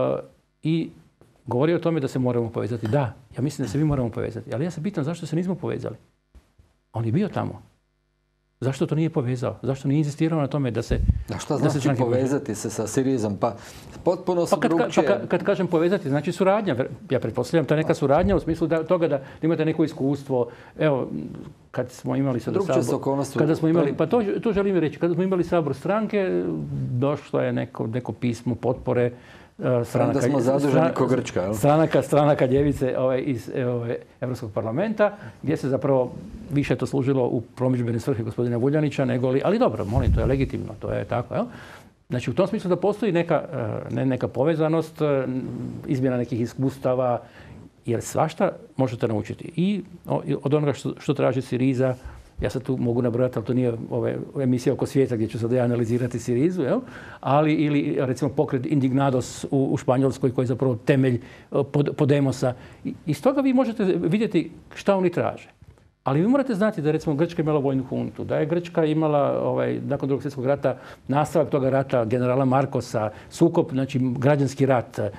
i govori o tome da se moramo povezati. Da, ja mislim da se mi moramo povezati, ali ja se pitam zašto se nismo povezali. On je bio tamo. Zašto to nije povezao? Zašto nije insistirao na tome da se... A šta znači se povezati se sa Sirizom? Pa potpuno su pa kad, drugčije. Pa kad, kad kažem povezati, znači suradnja. Ja pretpostavljam ta neka suradnja u smislu da, toga da imate neko iskustvo. Evo, kad smo imali sada sabor... Kada smo imali, pa to, to želim reći. Kada smo imali sabor stranke, došlo je neko, neko pismo potpore stranaka, da smo zaduženi ko Grčka, jel? Stranaka, stranaka ljevice ovaj, iz ovaj, Europskog parlamenta, gdje se zapravo više to služilo u promidžbene svrhe gospodina Vuljanića, nego li, ali dobro, molim, to je legitimno, to je tako, jel? Znači u tom smislu da postoji neka, ne, neka povezanost, izmjena nekih iskustava, jer svašta možete naučiti. I od onoga što, što traži Siriza, ja sad tu mogu nabrojati, ali to nije ove, emisija oko svijeta gdje ću sad ja analizirati Sirizu, jel? Ali ili recimo pokret Indignados u, u Španjolskoj koji je zapravo temelj pod, Podemosa. I, iz toga vi možete vidjeti šta oni traže. Ali vi morate znati da je recimo Grčka imala vojnu huntu, da je Grčka imala ovaj, nakon drugog svjetskog rata nastavak toga rata generala Markosa, sukob, znači građanski rat. Uh,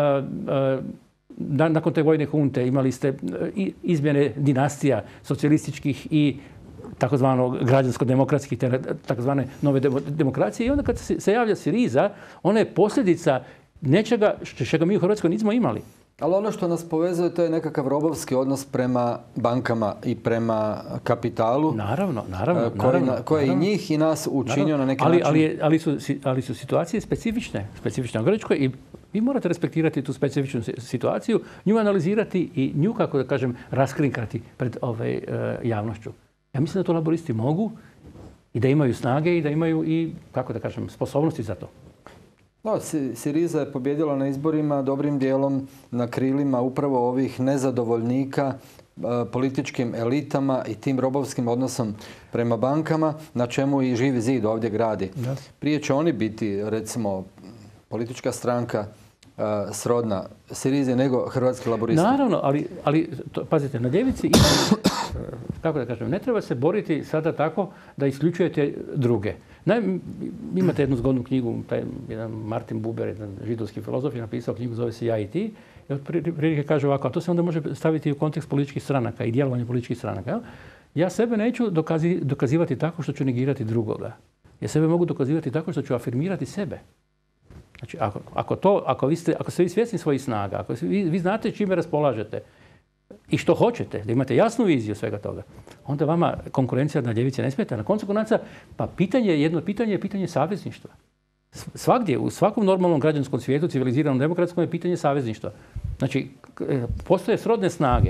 uh, nakon te vojne hunte imali ste izmjene dinastija socijalističkih i takozvano građansko-demokratskih, takozvane nove demokracije. I onda kad se javlja Siriza, ona je posljedica nečega čega mi u Hrvatskoj nismo imali. Ali ono što nas povezuje, to je nekakav robovski odnos prema bankama i prema kapitalu. Naravno, naravno. Koji, naravno, koje naravno, i njih i nas učinio naravno, na neki ali, način. Ali, ali, su, ali su situacije specifične, specifične u Grčkoj i vi morate respektirati tu specifičnu situaciju, nju analizirati i nju, kako da kažem, raskrinkati pred ovaj, javnošću. Ja mislim da to laboristi mogu i da imaju snage i da imaju i, kako da kažem, sposobnosti za to. No, Siriza je pobjedila na izborima dobrim dijelom na krilima upravo ovih nezadovoljnika političkim elitama i tim robovskim odnosom prema bankama, na čemu i Živi zid ovdje gradi. Da. Prije će oni biti, recimo, politička stranka srodna Sirize nego hrvatski laboristi. Naravno, ali, ali to, pazite, na ljevici kako da kažem, ne treba se boriti sada tako da isključujete druge. Naj, imate jednu zgodnu knjigu, taj jedan Martin Buber, jedan židovski filozof, je napisao knjigu, zove se Ja i ti. I od prilike kaže ovako, a to se onda može staviti u kontekst političkih stranaka i djelovanja političkih stranaka. Ja, ja sebe neću dokazi, dokazivati tako što ću negirati drugoga. Ja sebe mogu dokazivati tako što ću afirmirati sebe. Znači, ako, ako, to, ako, vi ste, ako ste vi svjesni svojih snaga, ako vi, vi znate čime raspolažete i što hoćete, da imate jasnu viziju svega toga, onda vama konkurencija na ljevici ne smeta. Na koncu konaca, pa pitanje, jedno pitanje je pitanje savezništva. Svagdje, u svakom normalnom građanskom svijetu, civiliziranom demokratskom, je pitanje savezništva. Znači, postoje srodne snage,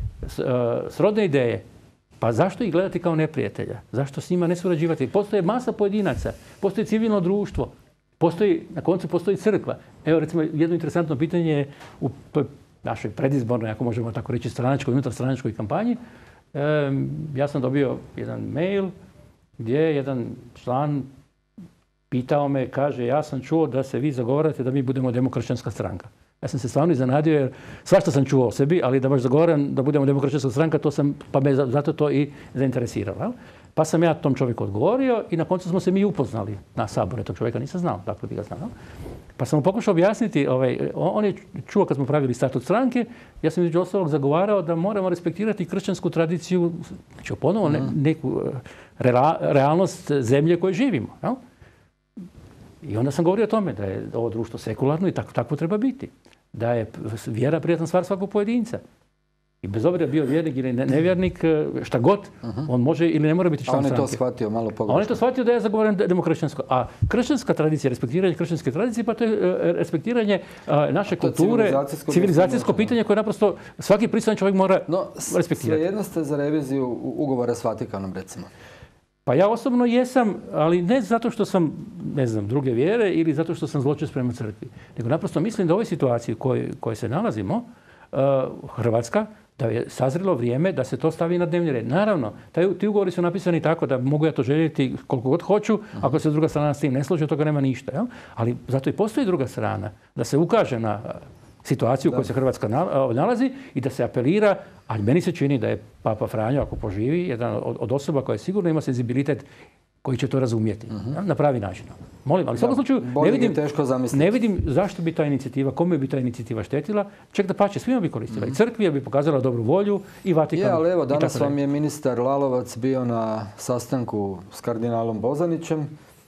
srodne ideje. Pa zašto ih gledati kao neprijatelja? Zašto s njima ne surađivati? Postoje masa pojedinaca, postoji civilno društvo, postoji, na koncu postoji crkva. Evo, recimo, jedno interesantno pitanje je u našoj predizbornoj, ako možemo tako reći, stranačkoj, unutar stranačkoj kampanji. E, ja sam dobio jedan mail gdje jedan član pitao me, kaže, ja sam čuo da se vi zagovarate da mi budemo demokršćanska stranka. Ja sam se stvarno iznenadio jer svašta sam čuo o sebi, ali da baš zagovaram da budemo demokršćanska stranka, to sam, pa me zato to i zainteresiralo. Pa sam ja tom čovjeku odgovorio i na koncu smo se mi upoznali na Saboru. Tog čovjeka nisam znao, dakle bi ga znao. Pa sam mu pokušao objasniti, ovaj, on je čuo kad smo pravili statut stranke, ja sam između ostalog zagovarao da moramo respektirati kršćansku tradiciju, znači ponovo ne, neku rela, realnost zemlje koje živimo. Jel? I onda sam govorio o tome da je ovo društvo sekularno i tako, tako treba biti. Da je vjera prijatna stvar svakog pojedinca. I bez obzira bio vjernik ili nevjernik, šta god, uh-huh. on može ili ne mora biti član stranke. A on je to shvatio malo pogrešno. On je to shvatio da ja zagovaram demokršćansko. A kršćanska tradicija, respektiranje kršćanske tradicije, pa to je respektiranje a, naše kulture, civilizacijsko, civilizacijsko pitanje koje naprosto svaki pristojan čovjek mora no, respektirati. Svejedno ste za reviziju ugovora s Vatikanom, recimo. Pa ja osobno jesam, ali ne zato što sam, ne znam, druge vjere ili zato što sam zločest prema crkvi. Nego naprosto mislim da u ovoj situaciji u kojoj, kojoj se nalazimo, uh, Hrvatska, da je sazrelo vrijeme da se to stavi na dnevni red. Naravno, taj, ti ugovori su napisani tako da mogu ja to željeti koliko god hoću, uh-huh. ako se druga strana s tim ne složi, od toga nema ništa. Jel? Ali zato i postoji druga strana, da se ukaže na situaciju u kojoj se Hrvatska nalazi i da se apelira, ali meni se čini da je Papa Franjo, ako poživi, jedan od, od osoba koja sigurno ima senzibilitet koji će to razumjeti uh-huh. na pravi način. Molim, ali u svakom slučaju ne vidim, ne vidim zašto bi ta inicijativa, kome bi ta inicijativa štetila, čak da pače, svima bi koristila. Uh-huh. I crkvi bi pokazala dobru volju i Vatikan. Je, ali evo, danas vam je ministar Lalovac bio na sastanku s kardinalom Bozanićem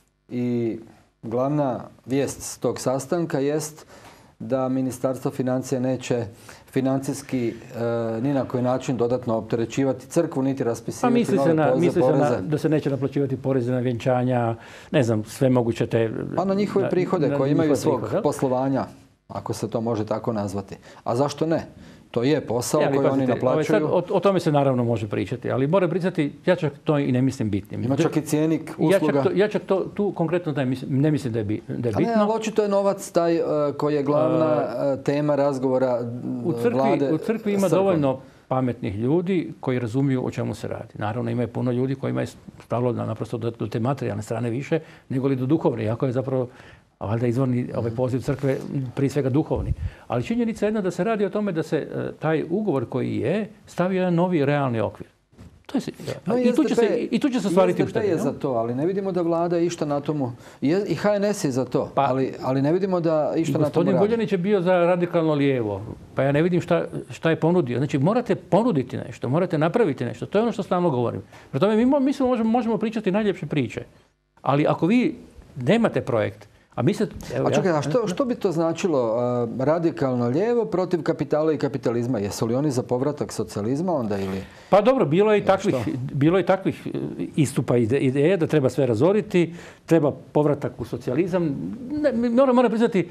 i glavna vijest s tog sastanka jest da Ministarstvo financija neće financijski e, ni na koji način dodatno opterećivati crkvu, niti raspisivati pa misli nove se na, poreze. Misli se na, da se neće naplaćivati poreze na vjenčanja, ne znam, sve moguće te... Pa na njihove prihode na, koje na imaju svog prihod, poslovanja, ako se to može tako nazvati. A zašto ne? To je posao e, koji oni naplaćuju. Ovaj sad, o, o tome se naravno može pričati, ali mora pričati, ja čak to i ne mislim bitnim. Ima čak i cijenik usluga. Ja čak to, ja čak to tu konkretno ne mislim, ne mislim da je, bi, da je bitno. A ne, ali očito je novac taj uh, koji je glavna uh, tema razgovora u crkvi, vlade. U crkvi ima dovoljno pametnih ljudi koji razumiju o čemu se radi. Naravno, ima je puno ljudi kojima je stalo naprosto do, do te materijalne strane više nego li do duhovne, iako je zapravo a valjda izvorni ovaj poziv crkve prije svega duhovni. Ali činjenica je jedna da se radi o tome da se uh, taj ugovor koji je stavio jedan novi realni okvir. To je, no, i, tu će se, I tu će se stvariti uštede. je za to, ali ne vidimo da vlada išta na tomu. I H N S je za to, pa, ali, ali ne vidimo da išta na tomu radi. Gospodin Vuljanić je bio za radikalno lijevo, pa ja ne vidim šta, šta je ponudio. Znači, morate ponuditi nešto, morate napraviti nešto. To je ono što stalno govorim. Prema tome, mi mislim, možemo, možemo pričati najljepše priče. Ali ako vi nemate projekt, A, mi se, evo, a čekaj, a što, što bi to značilo uh, radikalno lijevo protiv kapitala i kapitalizma? Jesu li oni za povratak socijalizma onda ili? Pa dobro, bilo je i takvih, bilo je takvih istupa ideje da treba sve razoriti, treba povratak u socijalizam. Ne, moram, moram priznati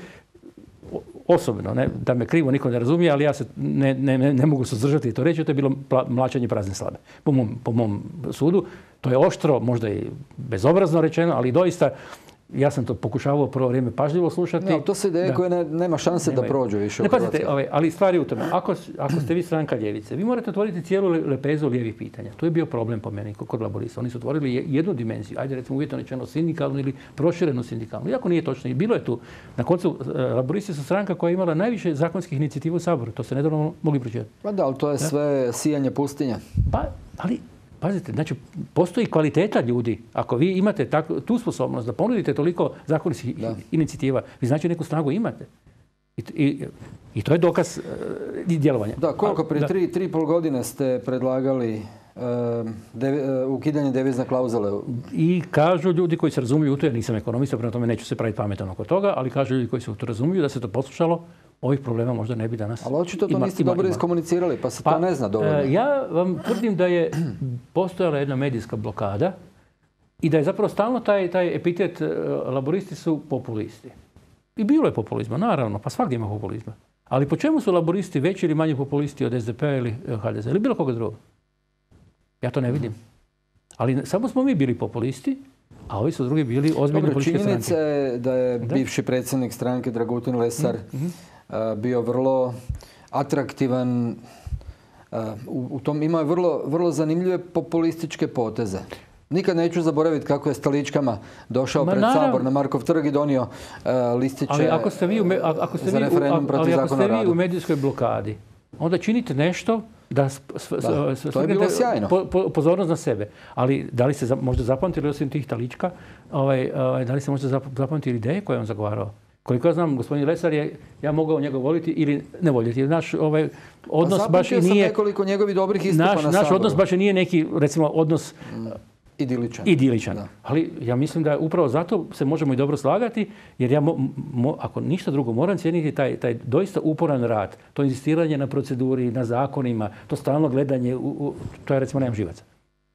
osobno, ne, da me krivo niko ne razumije, ali ja se ne, ne, ne mogu suzdržati i to reći, to je bilo pla, mlačenje prazne slabe. Po mom, po mom sudu, to je oštro, možda i bezobrazno rečeno, ali doista ja sam to pokušavao prvo vrijeme pažljivo slušati. No, to su ideje da, koje ne, nema šanse nema, da prođu više ne, u Hrvatskoj. Pazite, ovaj, ali stvari u tome. Ako, ako ste vi stranka ljevice, vi morate otvoriti cijelu lepezu lijevih pitanja. To je bio problem po meni kod laborista. Oni su otvorili jednu dimenziju, ajde recimo uvjetno rečeno sindikalnu ili proširenu sindikalnu. Iako nije točno. I bilo je tu. Na koncu, laboristi su stranka koja je imala najviše zakonskih inicijativa u Saboru. To se nedavno mogli pročitati. Pa da, ali to je sve sijanje pustinja. Pa, ali pazite, znači, postoji kvaliteta ljudi. Ako vi imate tako, tu sposobnost da ponudite toliko zakonskih inicijativa, vi znači neku snagu imate. I, i, i to je dokaz uh, djelovanja. Da, koliko prije tri, tri i pol godine ste predlagali uh, devi, uh, ukidanje devizne klauzule? I kažu ljudi koji se razumiju u to, jer nisam ekonomista, prema tome neću se praviti pametan oko toga, ali kažu ljudi koji se u to razumiju da se to poslušalo, ovih problema možda ne bi danas. Ali očito to ima, niste ima, dobro ima. iskomunicirali, pa se pa, to ne zna dovoljno. Ja vam tvrdim da je postojala jedna medijska blokada i da je zapravo stalno taj, taj epitet laboristi su populisti. I bilo je populizma, naravno, pa svakdje ima populizma. Ali po čemu su laboristi veći ili manji populisti od S D P-a ili H D Z-a ili bilo koga drugog? Ja to ne vidim. Ali samo smo mi bili populisti, a ovi su drugi bili ozbiljni političke stranke. Činjenica je da je da? bivši predsjednik stranke Dragutin Lesar mm-hmm. uh, bio vrlo atraktivan. Uh, u, u tom ima vrlo, vrlo zanimljive populističke poteze. Nikad neću zaboraviti kako je s taličkama došao Ma, pred naravno. Sabor na Markov trg i donio uh, listiće ali ako ste vi u, me, ako ste za referendum protiv ali ako zakona o radu. Ali ako ste vi u medijskoj blokadi, onda činite nešto da, da to je bilo sjajno. Po, po, pozornost na sebe. Ali da li se za, možda zapamtili osim tih talička, ovaj, ovaj, da li se možda zapamtili ideje koje je on zagovarao? Koliko ja znam, gospodin Lesar je, ja mogao njega voliti ili ne voljeti. Naš ovaj, odnos pa baš i nije... sam nekoliko njegovih dobrih istupa naš, na naš Saboru. odnos baš i nije neki, recimo, odnos... Mm. Idiličan. Idiličan. Ali ja mislim da upravo zato se možemo i dobro slagati, jer ja, mo, mo, ako ništa drugo, moram cijeniti taj, taj doista uporan rad, to inzistiranje na proceduri, na zakonima, to stalno gledanje, u, u, to je recimo nemam živaca.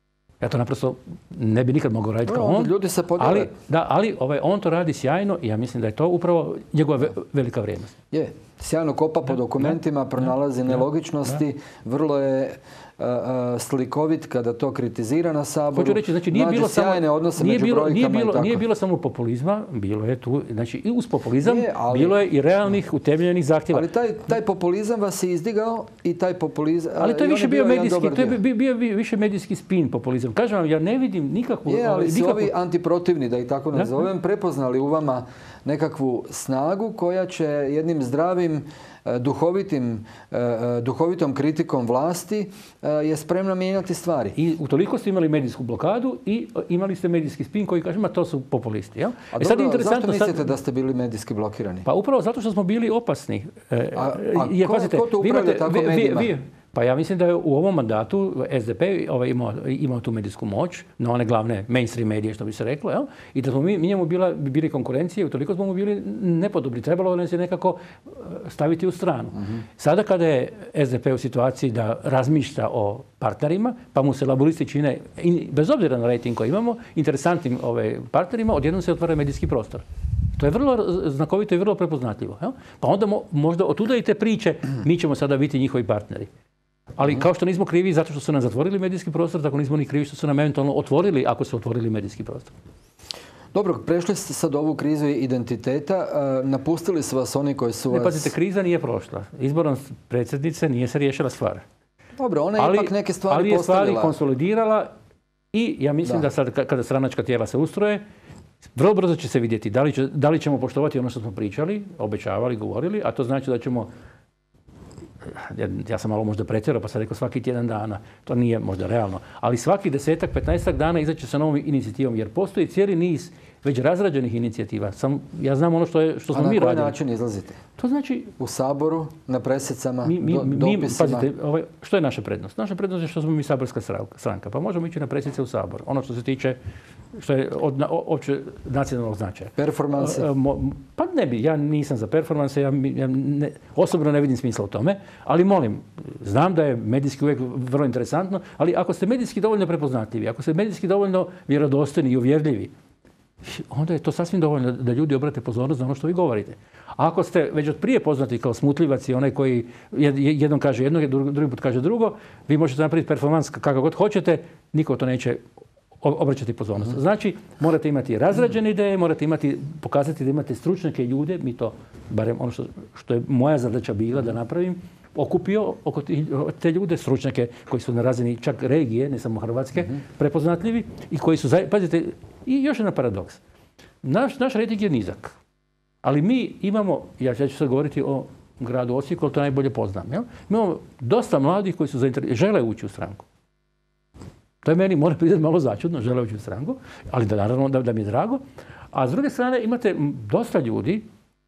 Ja to naprosto ne bi nikad mogao raditi kao no, on. Ljudi se podijele. Ali, da, ali ovaj, on to radi sjajno i ja mislim da je to upravo njegova ve, velika vrijednost. Je, sjajno kopa po dokumentima, da, pronalazi da, nelogičnosti, da. Vrlo je uh, uh, slikovit kada to kritizira na Saboru. Hoću reći, znači nije bilo sjajne odnose nije među bilo, brojkama nije bilo, i tako. Nije bilo samo populizma, bilo je tu, znači i uz populizam je, ali, bilo je i realnih utemeljenih zahtjeva. Ali taj, taj populizam vas je izdigao i taj populizam... Ali to je više bio, bio medijski, to je bio, bio više medijski spin populizam. Kažem vam, ja ne vidim nikakvu... Je, ali su nikakvu... ovi antiprotivni, da ih tako nazovem, prepoznali u vama nekakvu snagu koja će jednim zdravim, duhovitim, duhovitom kritikom vlasti je spremna mijenjati stvari. I utoliko ste imali medijsku blokadu i imali ste medijski spin koji kaže, ma to su populisti. Jel? A e sad dobro, zašto mislite sad... da ste bili medijski blokirani? Pa upravo zato što smo bili opasni. A, a jer, ko, pazite, ko to upravlja tako vi, medijima? Vi, vi, pa ja mislim da je u ovom mandatu S D P ovaj, imao, imao tu medijsku moć na one glavne mainstream medije, što bi se reklo, jel? I da smo mi, mi njemu bila, bili konkurencije i utoliko smo mu bili nepodobri. Trebalo nas je nekako staviti u stranu. Uh-huh. Sada kada je S D P u situaciji da razmišlja o partnerima, pa mu se laburisti čine, bez obzira na rejting koji imamo, interesantnim ove, partnerima, odjednom se otvara medijski prostor. To je vrlo znakovito i vrlo prepoznatljivo. Jel? Pa onda mo, možda otuda i te priče, mi ćemo sada biti njihovi partneri. Ali mm-hmm. kao što nismo krivi zato što su nam zatvorili medijski prostor, tako nismo ni krivi što su nam eventualno otvorili ako su otvorili medijski prostor. Dobro, prešli ste sad ovu krizu identiteta, napustili su vas oni koji su vas... Ne, pazite, kriza nije prošla. Izborom predsjednice nije se riješila stvar. Dobro, ona je ali, ipak neke stvari ali je postavila. stvari konsolidirala i ja mislim da, da sad kada stranačka tijela se ustroje, vrlo brzo će se vidjeti da li, će, da li ćemo poštovati ono što smo pričali, obećavali, govorili, a to znači da ćemo, ja, ja sam malo možda pretjerao pa sam rekao svaki tjedan dana, to nije možda realno, ali svaki desetak, petnaestak dana izaći sa novom inicijativom, jer postoji cijeli niz već razrađenih inicijativa. Sam, ja znam ono što, je, što smo mi radili. A na koji način izlazite? To znači... U Saboru, na presicama, mi, mi, do, mi, dopisima? Pazite, ovaj, što je naša prednost? Naša prednost je što smo mi saborska stranka, pa možemo ići na presice u Sabor. Ono što se tiče, što je od opće nacionalnog značaja. Performansi? Pa ne bi, ja nisam za performanse, ja, ja ne, osobno ne vidim smisla u tome, ali molim, znam da je medijski uvijek vrlo interesantno, ali ako ste medijski dovoljno prepoznatljivi, ako ste medijski dovoljno vjerodostojni i uvjerljivi, onda je to sasvim dovoljno da ljudi obrate pozornost na ono što vi govorite. A ako ste već od prije poznati kao smutljivac i onaj koji jednom kaže jedno, drugi put kaže drugo, vi možete napraviti performans kako god hoćete, niko to neće obraćati pozornost. Znači, morate imati razrađene ideje, morate imati, pokazati da imate stručnjake ljude, mi to, barem ono što, što je moja zadaća bila da napravim, okupio oko te ljude, stručnjake koji su na razini čak regije, ne samo Hrvatske, mm-hmm. prepoznatljivi i koji su, pazite, i još jedan paradoks. Naš, naš rejting je nizak, ali mi imamo, ja ću sad govoriti o gradu Osijeku, ali to najbolje poznam, jel? Mi imamo dosta mladih koji su žele ući u stranku. To je meni, moram priznati, malo začudno, žele ući u stranku, ali da, naravno da, da mi je drago. A s druge strane imate dosta ljudi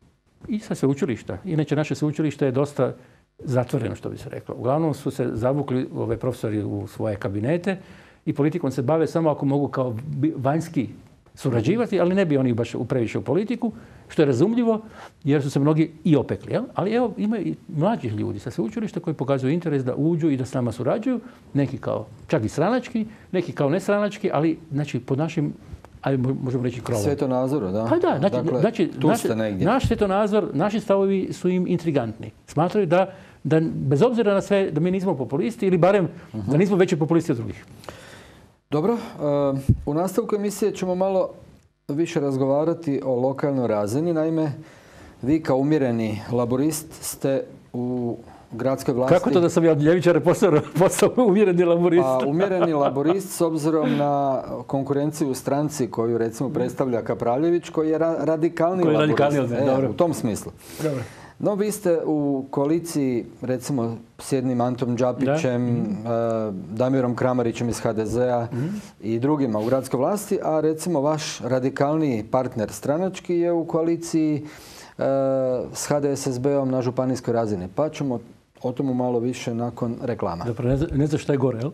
i sa sveučilišta. Inače, naše sveučilište je dosta zatvoreno, što bi se reklo. Uglavnom su se zavukli ove profesori u svoje kabinete i politikom se bave samo ako mogu kao vanjski surađivati, ali ne bi oni baš previše u politiku, što je razumljivo jer su se mnogi i opekli. Jel? Ali evo, ima i mlađih ljudi sa sveučilišta koji pokazuju interes da uđu i da s nama surađuju, neki kao čak i stranački, neki kao nestranački, ali znači pod našim, ajde možemo reći krovom. Svjetonazoru, da? Pa da, znači, dakle, znači naš, naš svjetonazor, naši stavovi su im intrigantni. Smatraju da, da bez obzira na sve, da mi nismo populisti ili barem uh-huh. da nismo veći populisti od drugih. Dobro, uh, u nastavku emisije ćemo malo više razgovarati o lokalnoj razini. Naime, vi kao umjereni laborist ste u gradskoj vlasti... Kako to da sam ja od ljevičara postao, postao umjereni laborist? Pa, umjereni laborist s obzirom na konkurenciju u stranci koju recimo predstavlja Kapravljević, koji je ra radikalni koji je laborist. Radikalni, e, dobro. U tom smislu. Dobro. No, vi ste u koaliciji, recimo, s jednim Antom Đapićem, mm. uh, Damirom Kramarićem iz ha de zea mm. i drugima u gradskoj vlasti, a recimo vaš radikalniji partner stranački je u koaliciji s H D S S B-om na županijskoj razini. Pa ćemo o tomu malo više nakon reklama. Zapravo ne, ne znaš šta je gore, jel?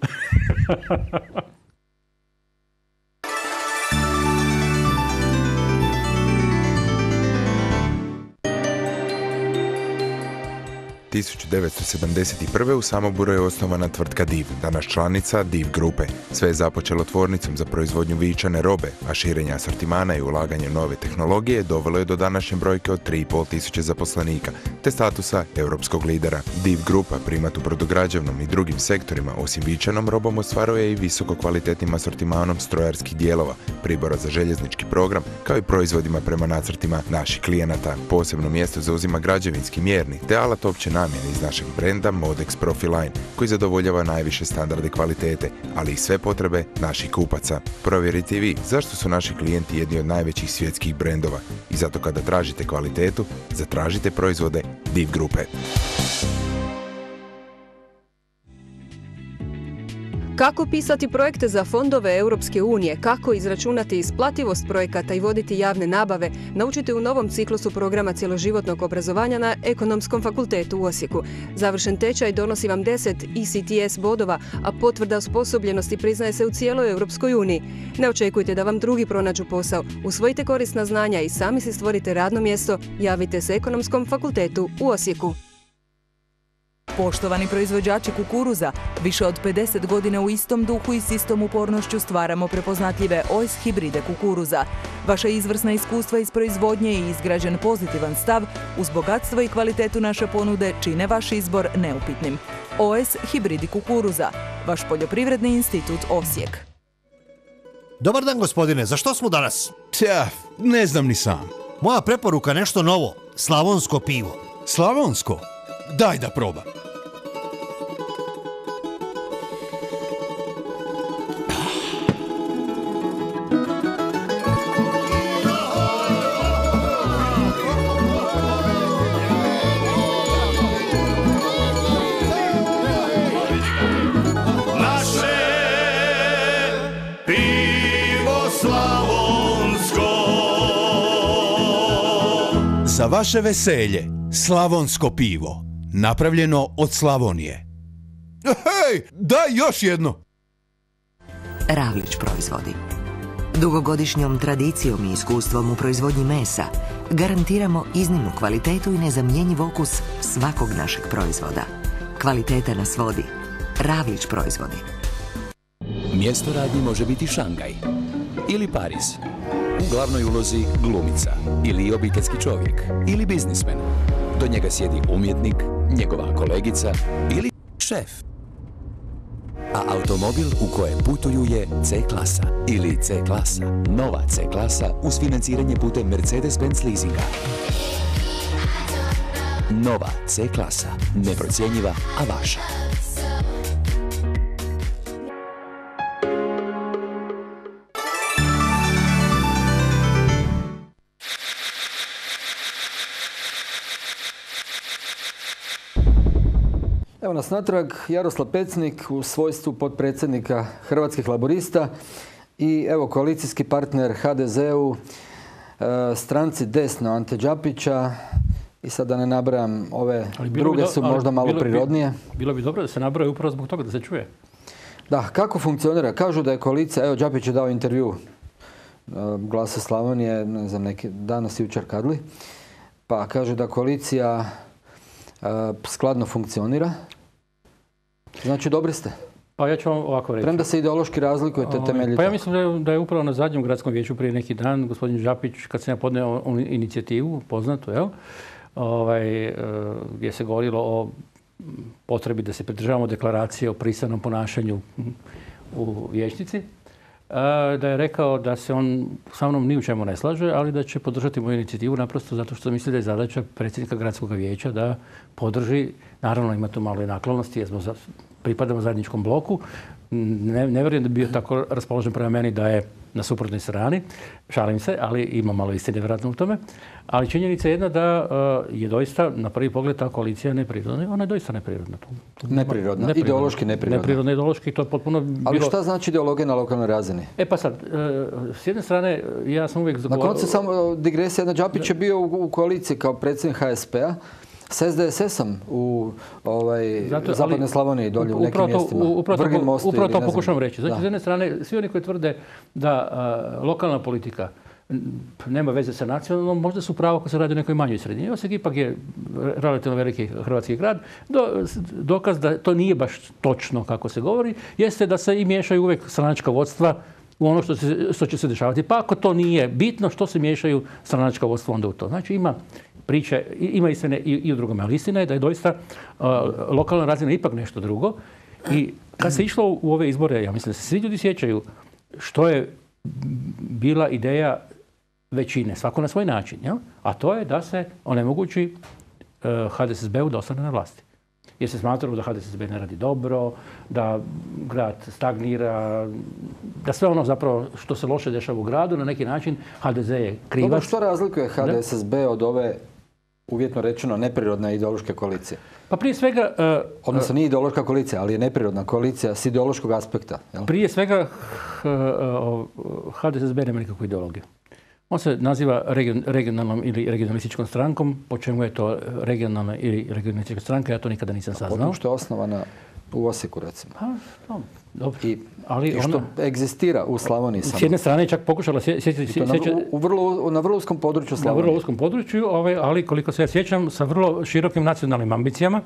tisuću devetsto sedamdeset prve. u Samoboru je osnovana tvrtka Div, danas članica Div grupe. Sve je započelo tvornicom za proizvodnju vičane robe, a širenje asortimana i ulaganje u nove tehnologije dovelo je do današnje brojke od tri i pol tisuće zaposlenika, te statusa europskog lidera. Div grupa primat u brodograđevnom i drugim sektorima, osim vičanom robom, ostvaruje i visoko kvalitetnim asortimanom strojarskih dijelova, pribora za željeznički program, kao i proizvodima prema nacrtima naših klijenata. Posebno mjesto zauzima građevinski mjerni te alat opće namjene iz našeg brenda Modex Profiline, koji zadovoljava najviše standarde kvalitete, ali i sve potrebe naših kupaca. Provjerite i vi zašto su naši klijenti jedni od najvećih svjetskih brendova i zato kada tražite kvalitetu, zatražite proizvode Div grupe. Kako pisati projekte za fondove Europske unije, kako izračunati isplativost projekata i voditi javne nabave, naučite u novom ciklusu programa cjeloživotnog obrazovanja na Ekonomskom fakultetu u Osijeku. Završen tečaj donosi vam deset E C T S bodova, a potvrda osposobljenosti priznaje se u cijeloj Europskoj uniji. Ne očekujte da vam drugi pronađu posao. Usvojite korisna znanja i sami si stvorite radno mjesto. Javite se Ekonomskom fakultetu u Osijeku. Poštovani proizvođači kukuruza, više od pedeset godina u istom duhu i s istom upornošću stvaramo prepoznatljive O S hibride kukuruza. Vaša izvrsna iskustva iz proizvodnje i izgrađen pozitivan stav uz bogatstvo i kvalitetu naše ponude čine vaš izbor neupitnim. O S hibridi kukuruza, vaš poljoprivredni institut Osijek. Dobar dan, gospodine, za što smo danas? Tja, ne znam ni sam. Moja preporuka nešto novo, slavonsko pivo. Slavonsko? Daj da probam. Za vaše veselje, slavonsko pivo, napravljeno od Slavonije. Hej, daj još jedno! Ravlić proizvodi. Dugogodišnjom tradicijom i iskustvom u proizvodnji mesa garantiramo iznimnu kvalitetu i nezamjenjiv okus svakog našeg proizvoda. Kvaliteta nas vodi. Ravlić proizvodi. Mjesto radnje može biti Šangaj ili Pariz. U glavnoj ulozi glumica ili obiteljski čovjek ili biznismen. Do njega sjedi umjetnik, njegova kolegica ili šef. A automobil u kojem putuju je C-klasa ili C-klasa. Nova C-klasa uz financiranje putem Mercedes-Benz leasinga. Nova C-klasa. Neprocjenjiva, a vaša. Evo nas natrag, Jaroslav Pecnik u svojstvu potpredsjednika Hrvatskih laburista i evo koalicijski partner H D Z-u, e, stranci desno Ante Đapića i sad da ne nabrajam ove druge do, su možda malo bilo prirodnije. Bi, bilo bi dobro da se nabraje upravo zbog toga da se čuje. Da, kako funkcionira? Kažu da je koalicija, evo Đapić je dao intervju e, Glasa Slavonije, ne znam, neki danas jučer kadli, pa kaže da koalicija e, skladno funkcionira. Znači, dobri ste. Pa ja ću vam ovako reći. Premda se ideološki razlikujete temeljito. Pa ja mislim da je, da je upravo na zadnjem gradskom vijeću prije neki dan gospodin Đapić, kad sam ja podneo inicijativu, poznatu, jel? Ovaj, gdje se govorilo o potrebi da se pridržavamo deklaracije o pristranom ponašanju u vijećnici, da je rekao da se on sa mnom ni u čemu ne slaže, ali da će podržati moju inicijativu naprosto zato što misli da je zadaća predsjednika gradskog vijeća da podrži, naravno ima tu malo i naklonosti jer smo pripadamo zajedničkom bloku. Ne, ne vjerujem da bi bio tako raspoložen prema meni da je na suprotnoj strani. Šalim se, ali ima malo istine vjerojatno u tome. Ali činjenica je jedna da uh, je doista na prvi pogled ta koalicija neprirodna. Ona je doista neprirodna. Neprirodna, ideološki neprirodna. Neprirodna, ideološki, to je potpuno bilo... Ali šta znači ideologija na lokalnoj razini? E pa sad, uh, s jedne strane, ja sam uvijek... Na koncu samo digresija, jedna Đapić je bio u, u koaliciji kao predsjednik H S P-a s S D S S-om u ovaj, Zato, zapadnoj Slavoniji, dolje u nekim mjestima. Upravo to, upravo to pokušavam reći. Znači, s jedne strane, svi oni koji tvrde da a, lokalna politika nema veze sa nacionalnom, možda su pravo ako se radi o nekoj manjoj sredini. Osijek ipak je relativno veliki hrvatski grad. Do, dokaz da to nije baš točno kako se govori, jeste da se i miješaju uvijek stranačka vodstva u ono što, se, što će se dešavati. Pa ako to nije bitno, što se miješaju stranačka vodstva onda u to. Znači ima priče, ima istine i, i u drugome, ali istina je da je doista uh, lokalna razina ipak nešto drugo. I kad se išlo u ove izbore, ja mislim da se svi ljudi sjećaju što je bila ideja većine, svako na svoj način, jel? A to je da se onemogući uh, H D S S B-u da ostane na vlasti. Jer se smatralo da H D S S B ne radi dobro, da grad stagnira, da sve ono zapravo što se loše dešava u gradu, na neki način H D Z je krivac. Dobro, što razlikuje H D S S B od ove, uvjetno rečeno, neprirodne ideološke koalicije? Pa prije svega... Uh, Odnosno nije ideološka koalicija, ali je neprirodna koalicija s ideološkog aspekta. Jel? Prije svega H D S S B nema nikakvu ideologiju. On se naziva region, regionalnom ili regionalističkom strankom, po čemu je to regionalna ili regionalistička stranka, ja to nikada nisam saznao. Što je osnovana u Osijeku, recimo. Pa, no, dobro. I, ali i što ona, egzistira u Slavoniji. S jedne strane je čak pokušala sjećati... Na, u vrlo, na vrlo uskom području Slavonije. Na vrlo uskom području, ali koliko se ja sjećam, sa vrlo širokim nacionalnim ambicijama.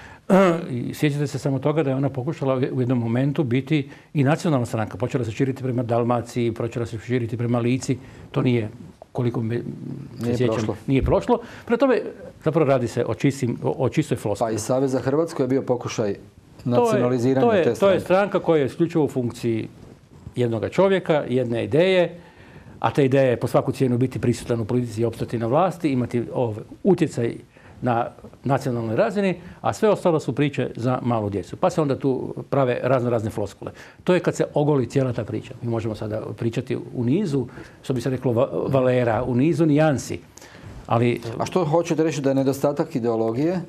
I sjećate se samo toga da je ona pokušala u jednom momentu biti i nacionalna stranka. Počela se širiti prema Dalmaciji, počela se širiti prema Lici. To nije, koliko me se sjećam, prošlo. nije prošlo. Prema tome, zapravo radi se o, čistim, o čistoj floskuli. Pa i Savez za Hrvatsku je bio pokušaj nacionaliziranja to je, to je, te stranke. To je stranka koja je isključivo u funkciji jednog čovjeka, jedne ideje, a ta ideja je po svaku cijenu biti prisutan u politici i opstati na vlasti, imati ovaj utjecaj na nacionalnoj razini, a sve ostalo su priče za malu djecu. Pa se onda tu prave razno razne floskule. To je kad se ogoli cijela ta priča. Mi možemo sada pričati u nizu, što bi se reklo valera, u nizu nijansi. Ali, a što hoćete reći da je nedostatak ideologije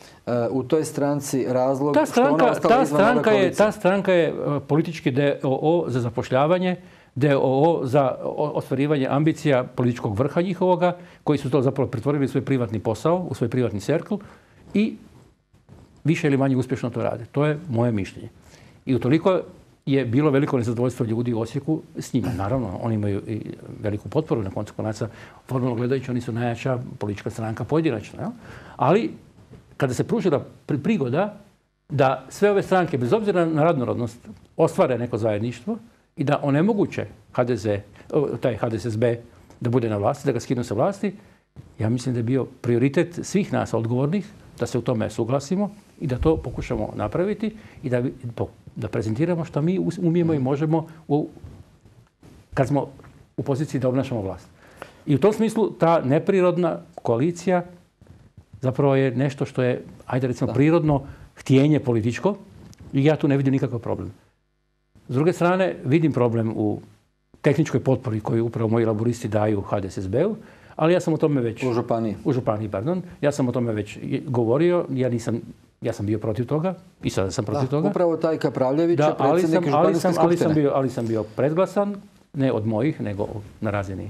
u toj stranci razlog ta stranka, što ona ostala ta izvan stranka ove je, Ta stranka je politički D O O za zapošljavanje, D O O za ostvarivanje ambicija političkog vrha njihovoga, koji su to zapravo pretvorili u svoj privatni posao, u svoj privatni cirkel i više ili manje uspješno to rade. To je moje mišljenje. I utoliko je bilo veliko nezadovoljstvo ljudi u Osijeku s njima. Naravno, oni imaju i veliku potporu, na koncu konaca, formalno gledajući, oni su najjača politička stranka pojedinačna. Ja? Ali kada se pružila prigoda da sve ove stranke, bez obzira na radnorodnost, ostvare neko zajedništvo i da onemoguće H D Z, taj H D S S B da bude na vlasti, da ga skinu sa vlasti, ja mislim da je bio prioritet svih nas odgovornih da se u tome suglasimo i da to pokušamo napraviti i da, da prezentiramo što mi umijemo i možemo u, kad smo u poziciji da obnašamo vlast. I u tom smislu ta neprirodna koalicija zapravo je nešto što je, ajde recimo, da. prirodno htjenje političko i ja tu ne vidim nikakav problem. S druge strane, vidim problem u tehničkoj potpori koju upravo moji laburisti daju H D S S B-u, ali ja sam o tome već... U županiji. U županiji, pardon. Ja sam o tome već govorio, ja nisam... Ja sam bio protiv toga i sada sam protiv da, toga. Upravo taj Kapravljević je predsjednik županijske ali sam, skupštine. Ali sam, bio, ali sam bio predglasan, ne od mojih, nego na razini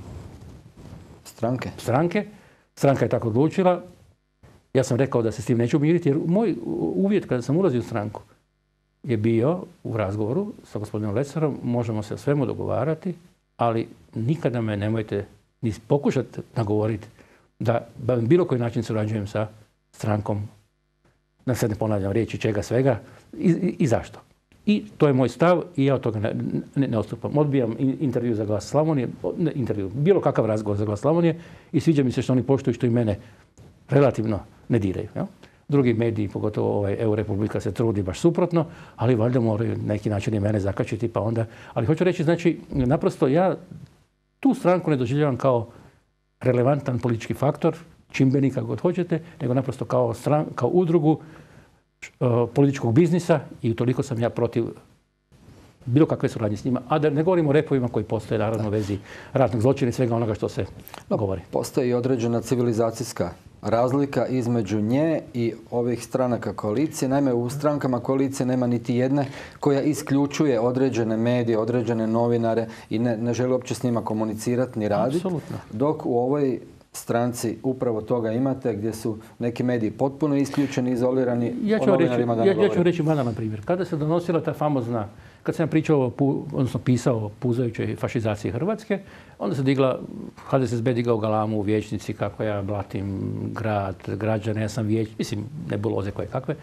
stranke. stranke. Stranka je tako odlučila. Ja sam rekao da se s tim neću umiriti, jer moj uvjet kada sam ulazio u stranku je bio u razgovoru sa gospodinom Lesarom, možemo se o svemu dogovarati, ali nikada me nemojte ni pokušati nagovoriti da bilo koji način surađujem sa strankom, da sad ne ponavljam riječi čega svega i, i, i zašto. I to je moj stav i ja od toga ne, ne, ne odstupam. Odbijam intervju za Glas Slavonije, ne intervju, bilo kakav razgovor za Glas Slavonije i sviđa mi se što oni poštuju, što i mene relativno ne diraju. Ja? Drugi mediji, pogotovo ovaj Eurorepublika, se trudi baš suprotno, ali valjda moraju neki način i mene zakačiti, pa onda... Ali hoću reći, znači, naprosto ja tu stranku ne doživljavam kao relevantan politički faktor, čimbenik, kako god hoćete, nego naprosto kao, stran, kao udrugu uh, političkog biznisa i utoliko sam ja protiv bilo kakve suradnje s njima, a da ne govorimo o repovima koji postoje naravno u vezi ratnog zločina i svega onoga što se no, govori. Postoji i određena civilizacijska razlika između nje i ovih stranaka koalicije. Naime, u strankama koalicije nema niti jedne koja isključuje određene medije, određene novinare i ne, ne želi uopće s njima komunicirati ni raditi. Apsolutno. Dok u ovoj stranci upravo toga imate gdje su neki mediji potpuno isključeni, izolirani. Ja ću, reći, ja, ja ću reći banalan primjer. Kada se donosila ta famozna, kad sam pričao, odnosno pisao o puzajućoj fašizaciji Hrvatske, onda se digla, H D S S B digao galamu u vijećnici kako ja blatim grad, građane, ja sam vijećnik, mislim, nebuloze koje kakve.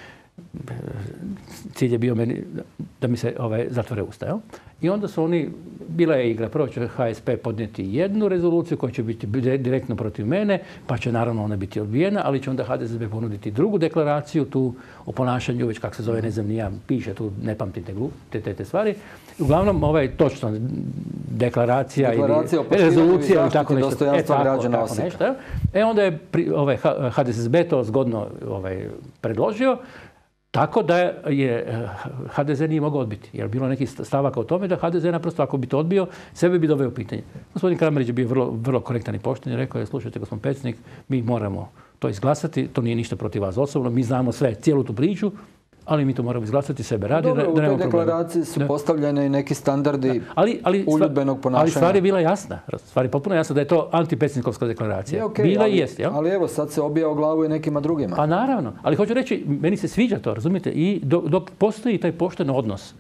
Cilj je bio meni da mi se ovaj, zatvore usta. Jel? I onda su oni, bila je igra, prvo će H S P podnijeti jednu rezoluciju koja će biti direktno protiv mene, pa će naravno ona biti odbijena, ali će onda H D S S B ponuditi drugu deklaraciju, tu o ponašanju, već kako se zove, ne znam ni ja, piše tu, ne pamtim te, te, te, te stvari. Uglavnom, ovaj, točno, deklaracija, deklaracija ili rezolucija i tako nešto. Dostojanstva e, građana tako, tako nešto, e onda je pri, ovaj, H D S S B to zgodno ovaj, predložio, tako da je H D Z nije mogao odbiti. Jer bilo neki stavaka o tome da H D Z naprosto ako bi to odbio, sebe bi doveo u pitanje. Gospodin Kramarić je bio vrlo, vrlo korektan i pošten i rekao je, slušajte gospodin predsjednik, mi moramo to izglasati, to nije ništa protiv vas osobno, mi znamo sve, cijelu tu priču, ali mi to moramo izglasati, sebe radi. Dobro, da, u da toj deklaraciji su da. postavljene i neki standardi ali, ali, uljudbenog ponašanja. Ali stvar je bila jasna. Stvar je potpuno jasna da je to antipredsjednikovska deklaracija. Je, okay, bila ali, i jest. Jel? Ali evo, sad se obija o glavu i nekima drugima. Pa naravno. Ali hoću reći, meni se sviđa to, razumijete? I dok, dok postoji taj pošten odnos,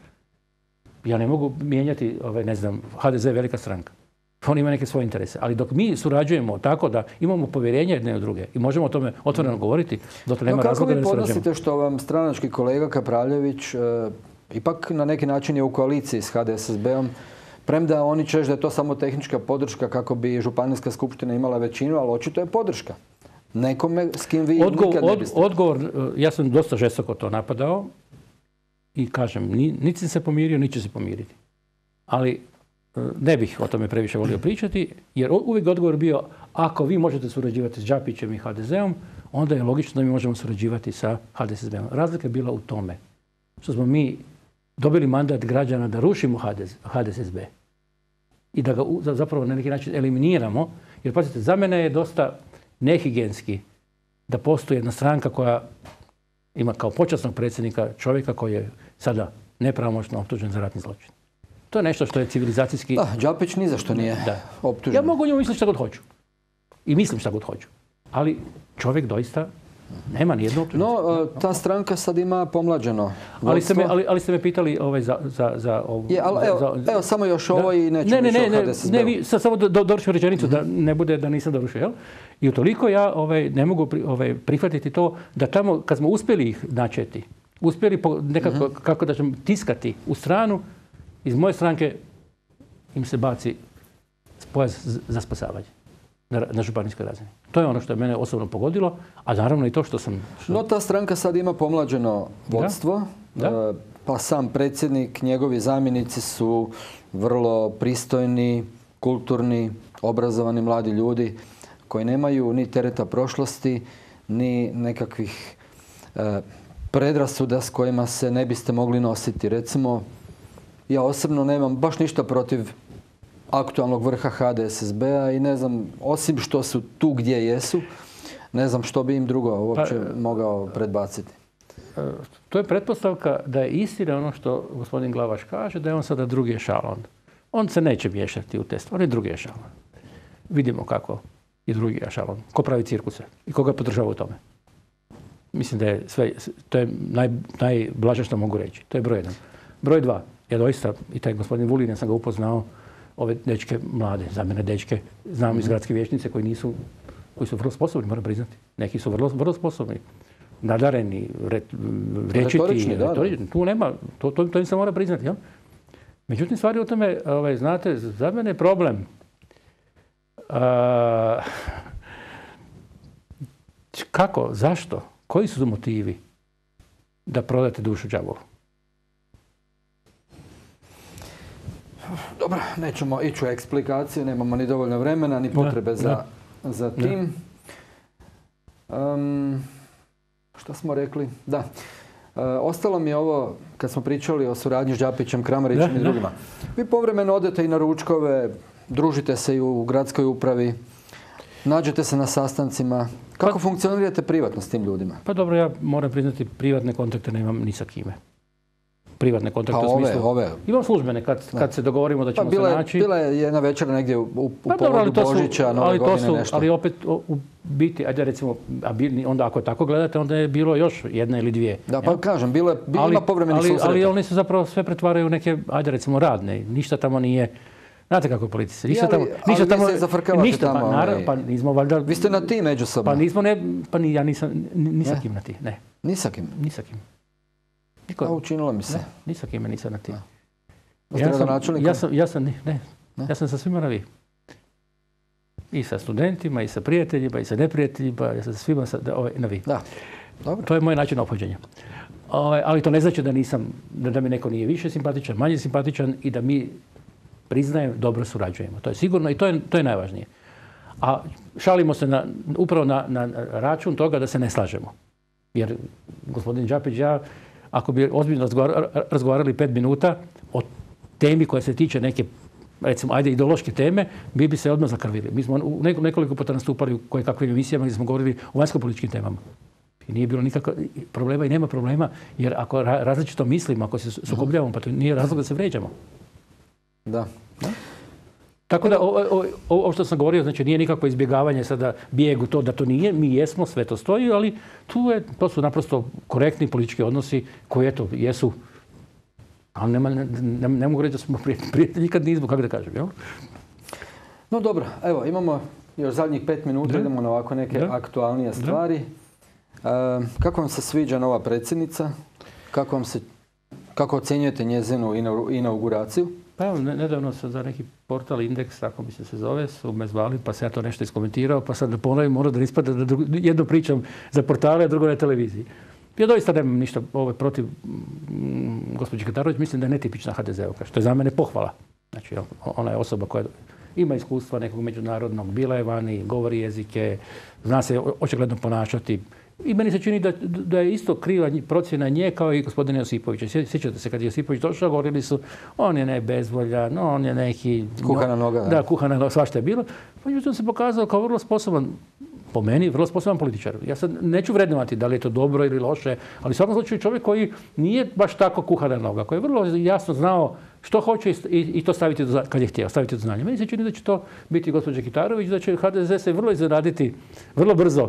ja ne mogu mijenjati, ovaj, ne znam, H D Z je velika stranka. On ima neke svoje interese. Ali dok mi surađujemo tako da imamo povjerenje jedne u druge i možemo o tome otvoreno govoriti, dok nema no, razloga da ne surađujemo. Kako vi podnosite što vam stranački kolega Kapravljević e, ipak na neki način je u koaliciji s H D S S B-om, premda oni češ da je to samo tehnička podrška kako bi Županijska skupština imala većinu, ali očito je podrška. Nekome s kim vi odgovor, nikad ne biste. Odgovor, ja sam dosta žestoko to napadao i kažem, niti sam se pomirio, niti ću se pomiriti. Ali ne bih o tome previše volio pričati, jer uvijek odgovor bio, ako vi možete surađivati s Đapićem i H D Z-om, onda je logično da mi možemo surađivati sa H D S S B-om. Razlika je bila u tome što smo mi dobili mandat građana da rušimo H D S S B i da ga zapravo na neki način eliminiramo, jer pazite, za mene je dosta nehigijenski da postoji jedna stranka koja ima kao počasnog predsjednika čovjeka koji je sada nepravomoćno optužen za ratni zločin. To je nešto što je civilizacijski... Da, Đapić ni za što nije da. optužen. Ja mogu o njemu misliti šta god hoću. I mislim šta god hoću. Ali čovjek doista nema nijednu optužnicu. No, ta stranka sad ima pomlađeno vodstvo. Ali ste me, ali, ali ste me pitali ovaj, za, za, za ovu... Je, ali evo, za, evo, samo još ovo da, i neću ne, ne, ne, više o H D S S B-u. Ne, vi, sad samo do, do, dovršim rečenicu, mm-hmm. da ne bude da nisam dovršio, jel? I utoliko ja ovaj, ne mogu pri, ovaj, prihvatiti to da tamo, kad smo uspjeli ih načeti, uspjeli po, nekako, mm-hmm. kako da ćemo tiskati u stranu, iz moje stranke im se baci pojas za spasavanje na, na županijskoj razini. To je ono što je mene osobno pogodilo, a naravno i to što sam... Što... No, ta stranka sad ima pomlađeno vodstvo, da? Da? Pa sam predsjednik, njegovi zamjenici su vrlo pristojni, kulturni, obrazovani mladi ljudi koji nemaju ni tereta prošlosti, ni nekakvih eh, predrasuda s kojima se ne biste mogli nositi. Recimo, ja osobno nemam baš ništa protiv aktualnog vrha H D S S B-a i ne znam, osim što su tu gdje jesu, ne znam što bi im drugo uopće pa, mogao predbaciti. To je pretpostavka da je istina ono što gospodin Glavaš kaže, da je on sada drugi ešalon. On se neće miješati u test, on je drugi ešalon. Vidimo kako je drugi ešalon. Ko pravi cirkuse i koga podržava u tome. Mislim da je sve, to je naj, najblaže što mogu reći. To je broj jedan. Broj dva. Ja doista, i taj gospodin Vulin, ja sam ga upoznao, ove dečke mlade, za mene dečke, znam iz gradske vijećnice koji nisu, koji su vrlo sposobni, moram priznati. Neki su vrlo, vrlo sposobni, nadareni, re, rečiti, da, da. Tu nema, to, to, to im se mora priznati. Ja? Međutim, stvari o tome, ovaj, znate, za mene je problem. A, kako, zašto, koji su motivi da prodate dušu đavolu? Dobro, nećemo ići u eksplikaciju, nemamo ni dovoljno vremena, ni potrebe ne, za, ne. za tim. Um, šta smo rekli? Da. ostalo mi je ovo, kad smo pričali o suradnji s Đapićem, Kramarićem i drugima. Vi povremeno odete i na ručkove, družite se i u gradskoj upravi, nađete se na sastancima. Kako pa, funkcionirate privatno s tim ljudima? Pa dobro, ja moram priznati, privatne kontakte nemam ni sa kime. Privatne kontakte pa u smislu... Ove, ove. Imam službene, kad, kad se dogovorimo da ćemo pa bila, se naći. Bila je jedna večer negdje u, u pa povodu Božića, Nove ali godine, to su, nešto. Ali opet u biti, ajde recimo, a bi, onda ako tako gledate, onda je bilo još jedna ili dvije. Da, pa ja? kažem, bilo je, bilo ali, ima povremenih ali, susreta. Ali oni se zapravo sve pretvaraju u neke, ajde recimo, radne. Ništa tamo nije... Znate kako je politici. Ništa tamo, ništa ali tamo, vi se zafrkavate ništa, tamo. Pa, naravno, pa nismo valjda... Vi ste na ti međusobno. Pa nismo, ne, pa ni, ja nisam, ni sa kim na ti, ne. Ni sa kim? Ni sa kim. Niko, a učinilo mi se. Ne, ni sa kime nisam na ti. Ja sam, ja sam, ja sam, ne, ne, ja sam sa svima na vi. I sa studentima, i sa prijateljima, i sa neprijateljima, ja sam sa svima sa, ovaj, na vi. Da. Dobro. To je moj način ophođenja. Ovaj, ali to ne znači da nisam, da, da mi neko nije više simpatičan, manje simpatičan i da mi priznajem, dobro surađujemo. To je sigurno i to je, to je najvažnije. A šalimo se na, upravo na, na račun toga da se ne slažemo. Jer gospodin Đapić, ja, ako bi ozbiljno razgovarali pet minuta o temi koja se tiče neke, recimo, ajde, ideološke teme, mi bi se odmah zakrvili. Mi smo u nekoliko puta nastupali u koje kakvim emisijama gdje smo govorili o vanjsko-političkim temama. I nije bilo nikakvog problema i nema problema, jer ako različito mislimo, ako se sukobljavamo, pa to nije razlog da se vređamo. Da. da. Tako da, ovo što sam govorio, znači nije nikakvo izbjegavanje sada bijegu to da to nije. Mi jesmo, sve to stoji, ali tu je, to su naprosto korektni politički odnosi koji, eto, jesu. Ali nema, ne, ne, ne mogu reći da smo prijatelji kad nismo, kako da kažem, jel? No dobro, evo, imamo još zadnjih pet minuta, da. idemo na ovako neke da. aktualnije stvari. E, kako vam se sviđa nova predsjednica? Kako vam se, kako ocjenjujete njezinu inauguraciju? Pa evo, nedavno sam za neki portal Indeks, tako bi se se zove, su me zvali, pa sam ja to nešto iskomentirao, pa sad da ponovim, mora da ispada da drugo, jedno pričam za portale, a drugo na televiziji. Ja doista nemam ništa ovaj, protiv mm, gospođe Katarović, mislim da je netipična ha de zeovka, što je za mene pohvala. Znači, ona je osoba koja ima iskustva nekog međunarodnog, bila je vani, govori jezike, zna se očigledno ponašati. I meni se čini da, da je isto kriva procjena nje kao i gospodina Josipovića. Sjećate se kad je Josipović došao, govorili su on je ne bezvoljan, on je neki... Kuhana noga. Da, da kuhana noga, svašta je bilo. Pa međutim se pokazao kao vrlo sposoban, po meni, vrlo sposoban političar. Ja sad neću vrednovati da li je to dobro ili loše, ali u svakom slučaju čovjek koji nije baš tako kuhana noga, koji je vrlo jasno znao što hoće i, i to staviti do, kad je htio, staviti do znanja. Meni se čini da će to biti gospođa Kitarović, da će ha de ze se vrlo iznenaditi, vrlo brzo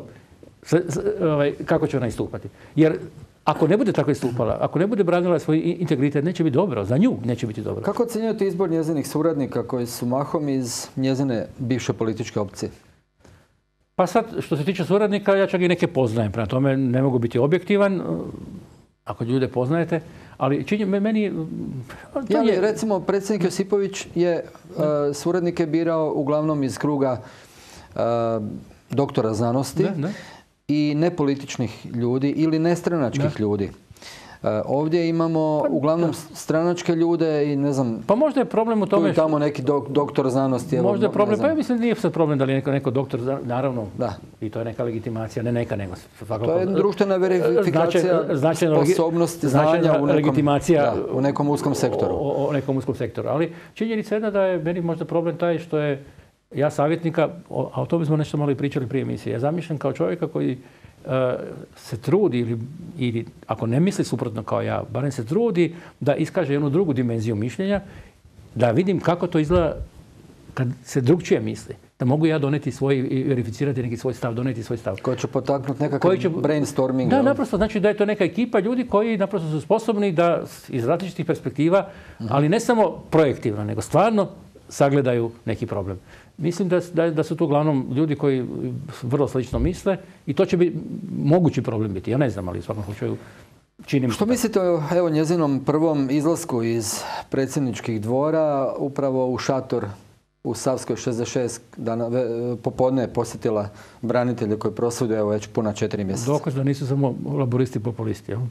kako će ona istupati. Jer ako ne bude tako istupala, ako ne bude branila svoj integritet, neće biti dobro. Za nju neće biti dobro. Kako ocjenjujete izbor njezinih suradnika koji su mahom iz njezine bivše političke opcije? Pa sad, što se tiče suradnika, ja čak i neke poznajem. Prema tome ne mogu biti objektivan, ako ljude poznajete. Ali čini, meni... Ja, je... Recimo, predsjednik Josipović je uh, suradnike birao uglavnom iz kruga uh, doktora znanosti. Ne, ne. I nepolitičnih ljudi ili nestranačkih da. ljudi. E, ovdje imamo pa, uglavnom da. stranačke ljude i ne znam... Pa možda je problem u tome... Tu tamo neki dok, doktor znanosti. Možda evo, je problem, pa ja mislim nije sad problem da li je neko, neko doktor, naravno, da. i to je neka legitimacija, ne neka nego. Svakako, to je društvena verifikacija značajna, sposobnosti, znanja u nekom, legitimacija da, u nekom uskom sektoru. O, o nekom uskom sektoru. Ali činjenica jedna da je meni možda problem taj što je ja savjetnika, a o tome smo nešto malo i pričali prije emisije. Ja zamišljam kao čovjeka koji uh, se trudi ili, ili ako ne misli suprotno kao ja, barem se trudi da iskaže jednu drugu dimenziju mišljenja, da vidim kako to izgleda kad se drugčije misli. Da mogu ja doneti svoj i verificirati neki svoj stav, doneti svoj stav. Koji će potaknuti nekakav će, brainstorming. Da, naprosto znači da je to neka ekipa ljudi koji naprosto su sposobni da iz različitih perspektiva, uh-huh. ali ne samo projektivno, nego stvarno sagledaju neki problem. Mislim da, da, da su tu uglavnom ljudi koji vrlo slično misle i to će biti mogući problem biti. Ja ne znam, ali u svakom slučaju činim... Što mislite o evo, njezinom prvom izlasku iz predsjedničkih dvora upravo u šator u Savskoj šezdeset šest dana, popodne je posjetila branitelje koji prosvjeduju evo već puna četiri mjeseca. Dokaz da nisu samo laboristi i populisti. Jel?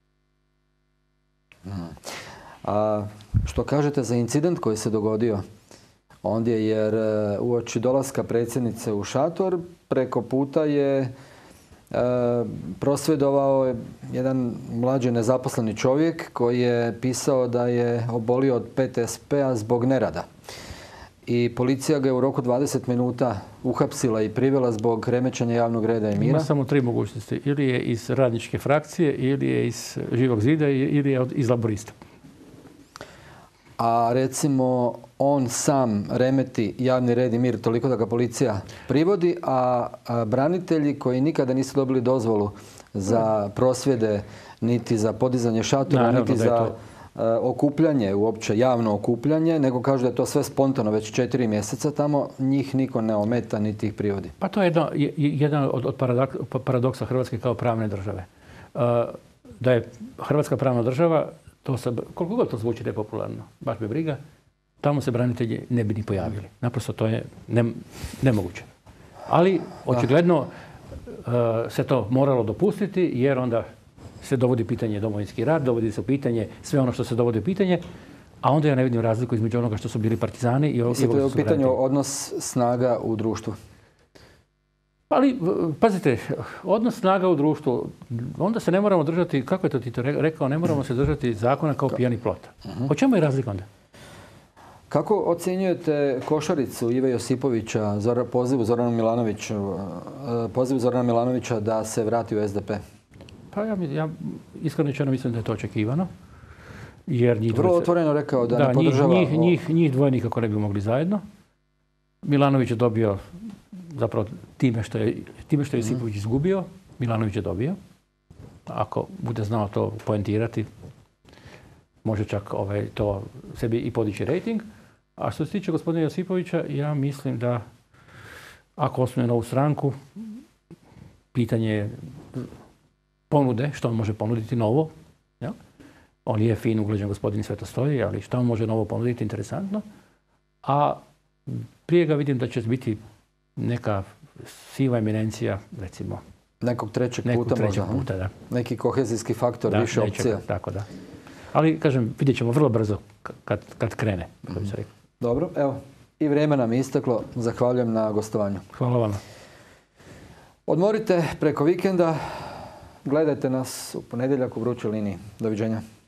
A što kažete za incident koji se dogodio ondje, jer uoči dolaska predsjednice u šator preko puta je prosvjedovao je jedan mlađi nezaposleni čovjek koji je pisao da je obolio od P T S P-a zbog nerada. I policija ga je u roku dvadeset minuta uhapsila i privela zbog remećenja javnog reda i mira. Ima samo tri mogućnosti. Ili je iz radničke frakcije, ili je iz Živog zida, ili je iz Laborista. A recimo on sam remeti javni red i mir toliko da ga policija privodi, a, a branitelji koji nikada nisu dobili dozvolu za prosvjede, niti za podizanje šatora, Naravno, niti za to... okupljanje, uopće javno okupljanje, nego kažu da je to sve spontano već četiri mjeseca tamo, njih niko ne ometa niti ih privodi. Pa to je jedno, jedan od, od paradoksa Hrvatske kao pravne države. Da je Hrvatska pravna država, to se, koliko god to zvuči nepopularno, baš me briga, tamo se branitelji ne bi ni pojavili. Naprosto to je ne, nemoguće. Ali očigledno se to moralo dopustiti jer onda se dovodi pitanje Domovinski rat, dovodi se u pitanje sve ono što se dovodi u pitanje, a onda ja ne vidim razliku između onoga što su bili partizani i ovoga što su branitelji. Mislite u pitanju odnos snaga u društvu? Ali, pazite, odnos snaga u društvu, onda se ne moramo držati, kako je to Tito rekao, ne moramo se držati zakona kao pijani plota. Uh-huh. O čemu je razlika onda? Kako ocjenjujete košaricu Ive Josipovića, pozivu Zorana Milanovića, pozivu Zorana Milanovića da se vrati u S D P? Pa ja, ja iskreno rečeno mislim da je to očekivano. Jer njih Vrlo dvojice, otvoreno rekao da, da ne podržava... Njih, njih, njih, njih dvoje nikako ne bi mogli zajedno. Milanović je dobio, zapravo time što je, time što je Josipović izgubio, Milanović je dobio. Ako bude znao to poentirati, može čak ovaj, to sebi i podići rejting. A što se tiče gospodina Josipovića, ja mislim da ako osnuje novu stranku, pitanje je ponude, što on može ponuditi novo. Ja? On je fin, ugleđen gospodin, sve to stoji, ali što on može novo ponuditi, interesantno. A prije ga vidim da će biti neka siva eminencija, recimo. Nekog trećeg nekog puta trećeg možda. Puta, da. Neki kohezijski faktor, da, više nečega, opcija. Tako da. Ali, kažem, vidjet ćemo vrlo brzo kad, kad krene. Mm. Se Dobro, evo. I vrijeme nam je isteklo. Zahvaljujem na gostovanju. Hvala vama. Odmorite preko vikenda. Gledajte nas u ponedjeljak u Vrućoj liniji. Doviđenja.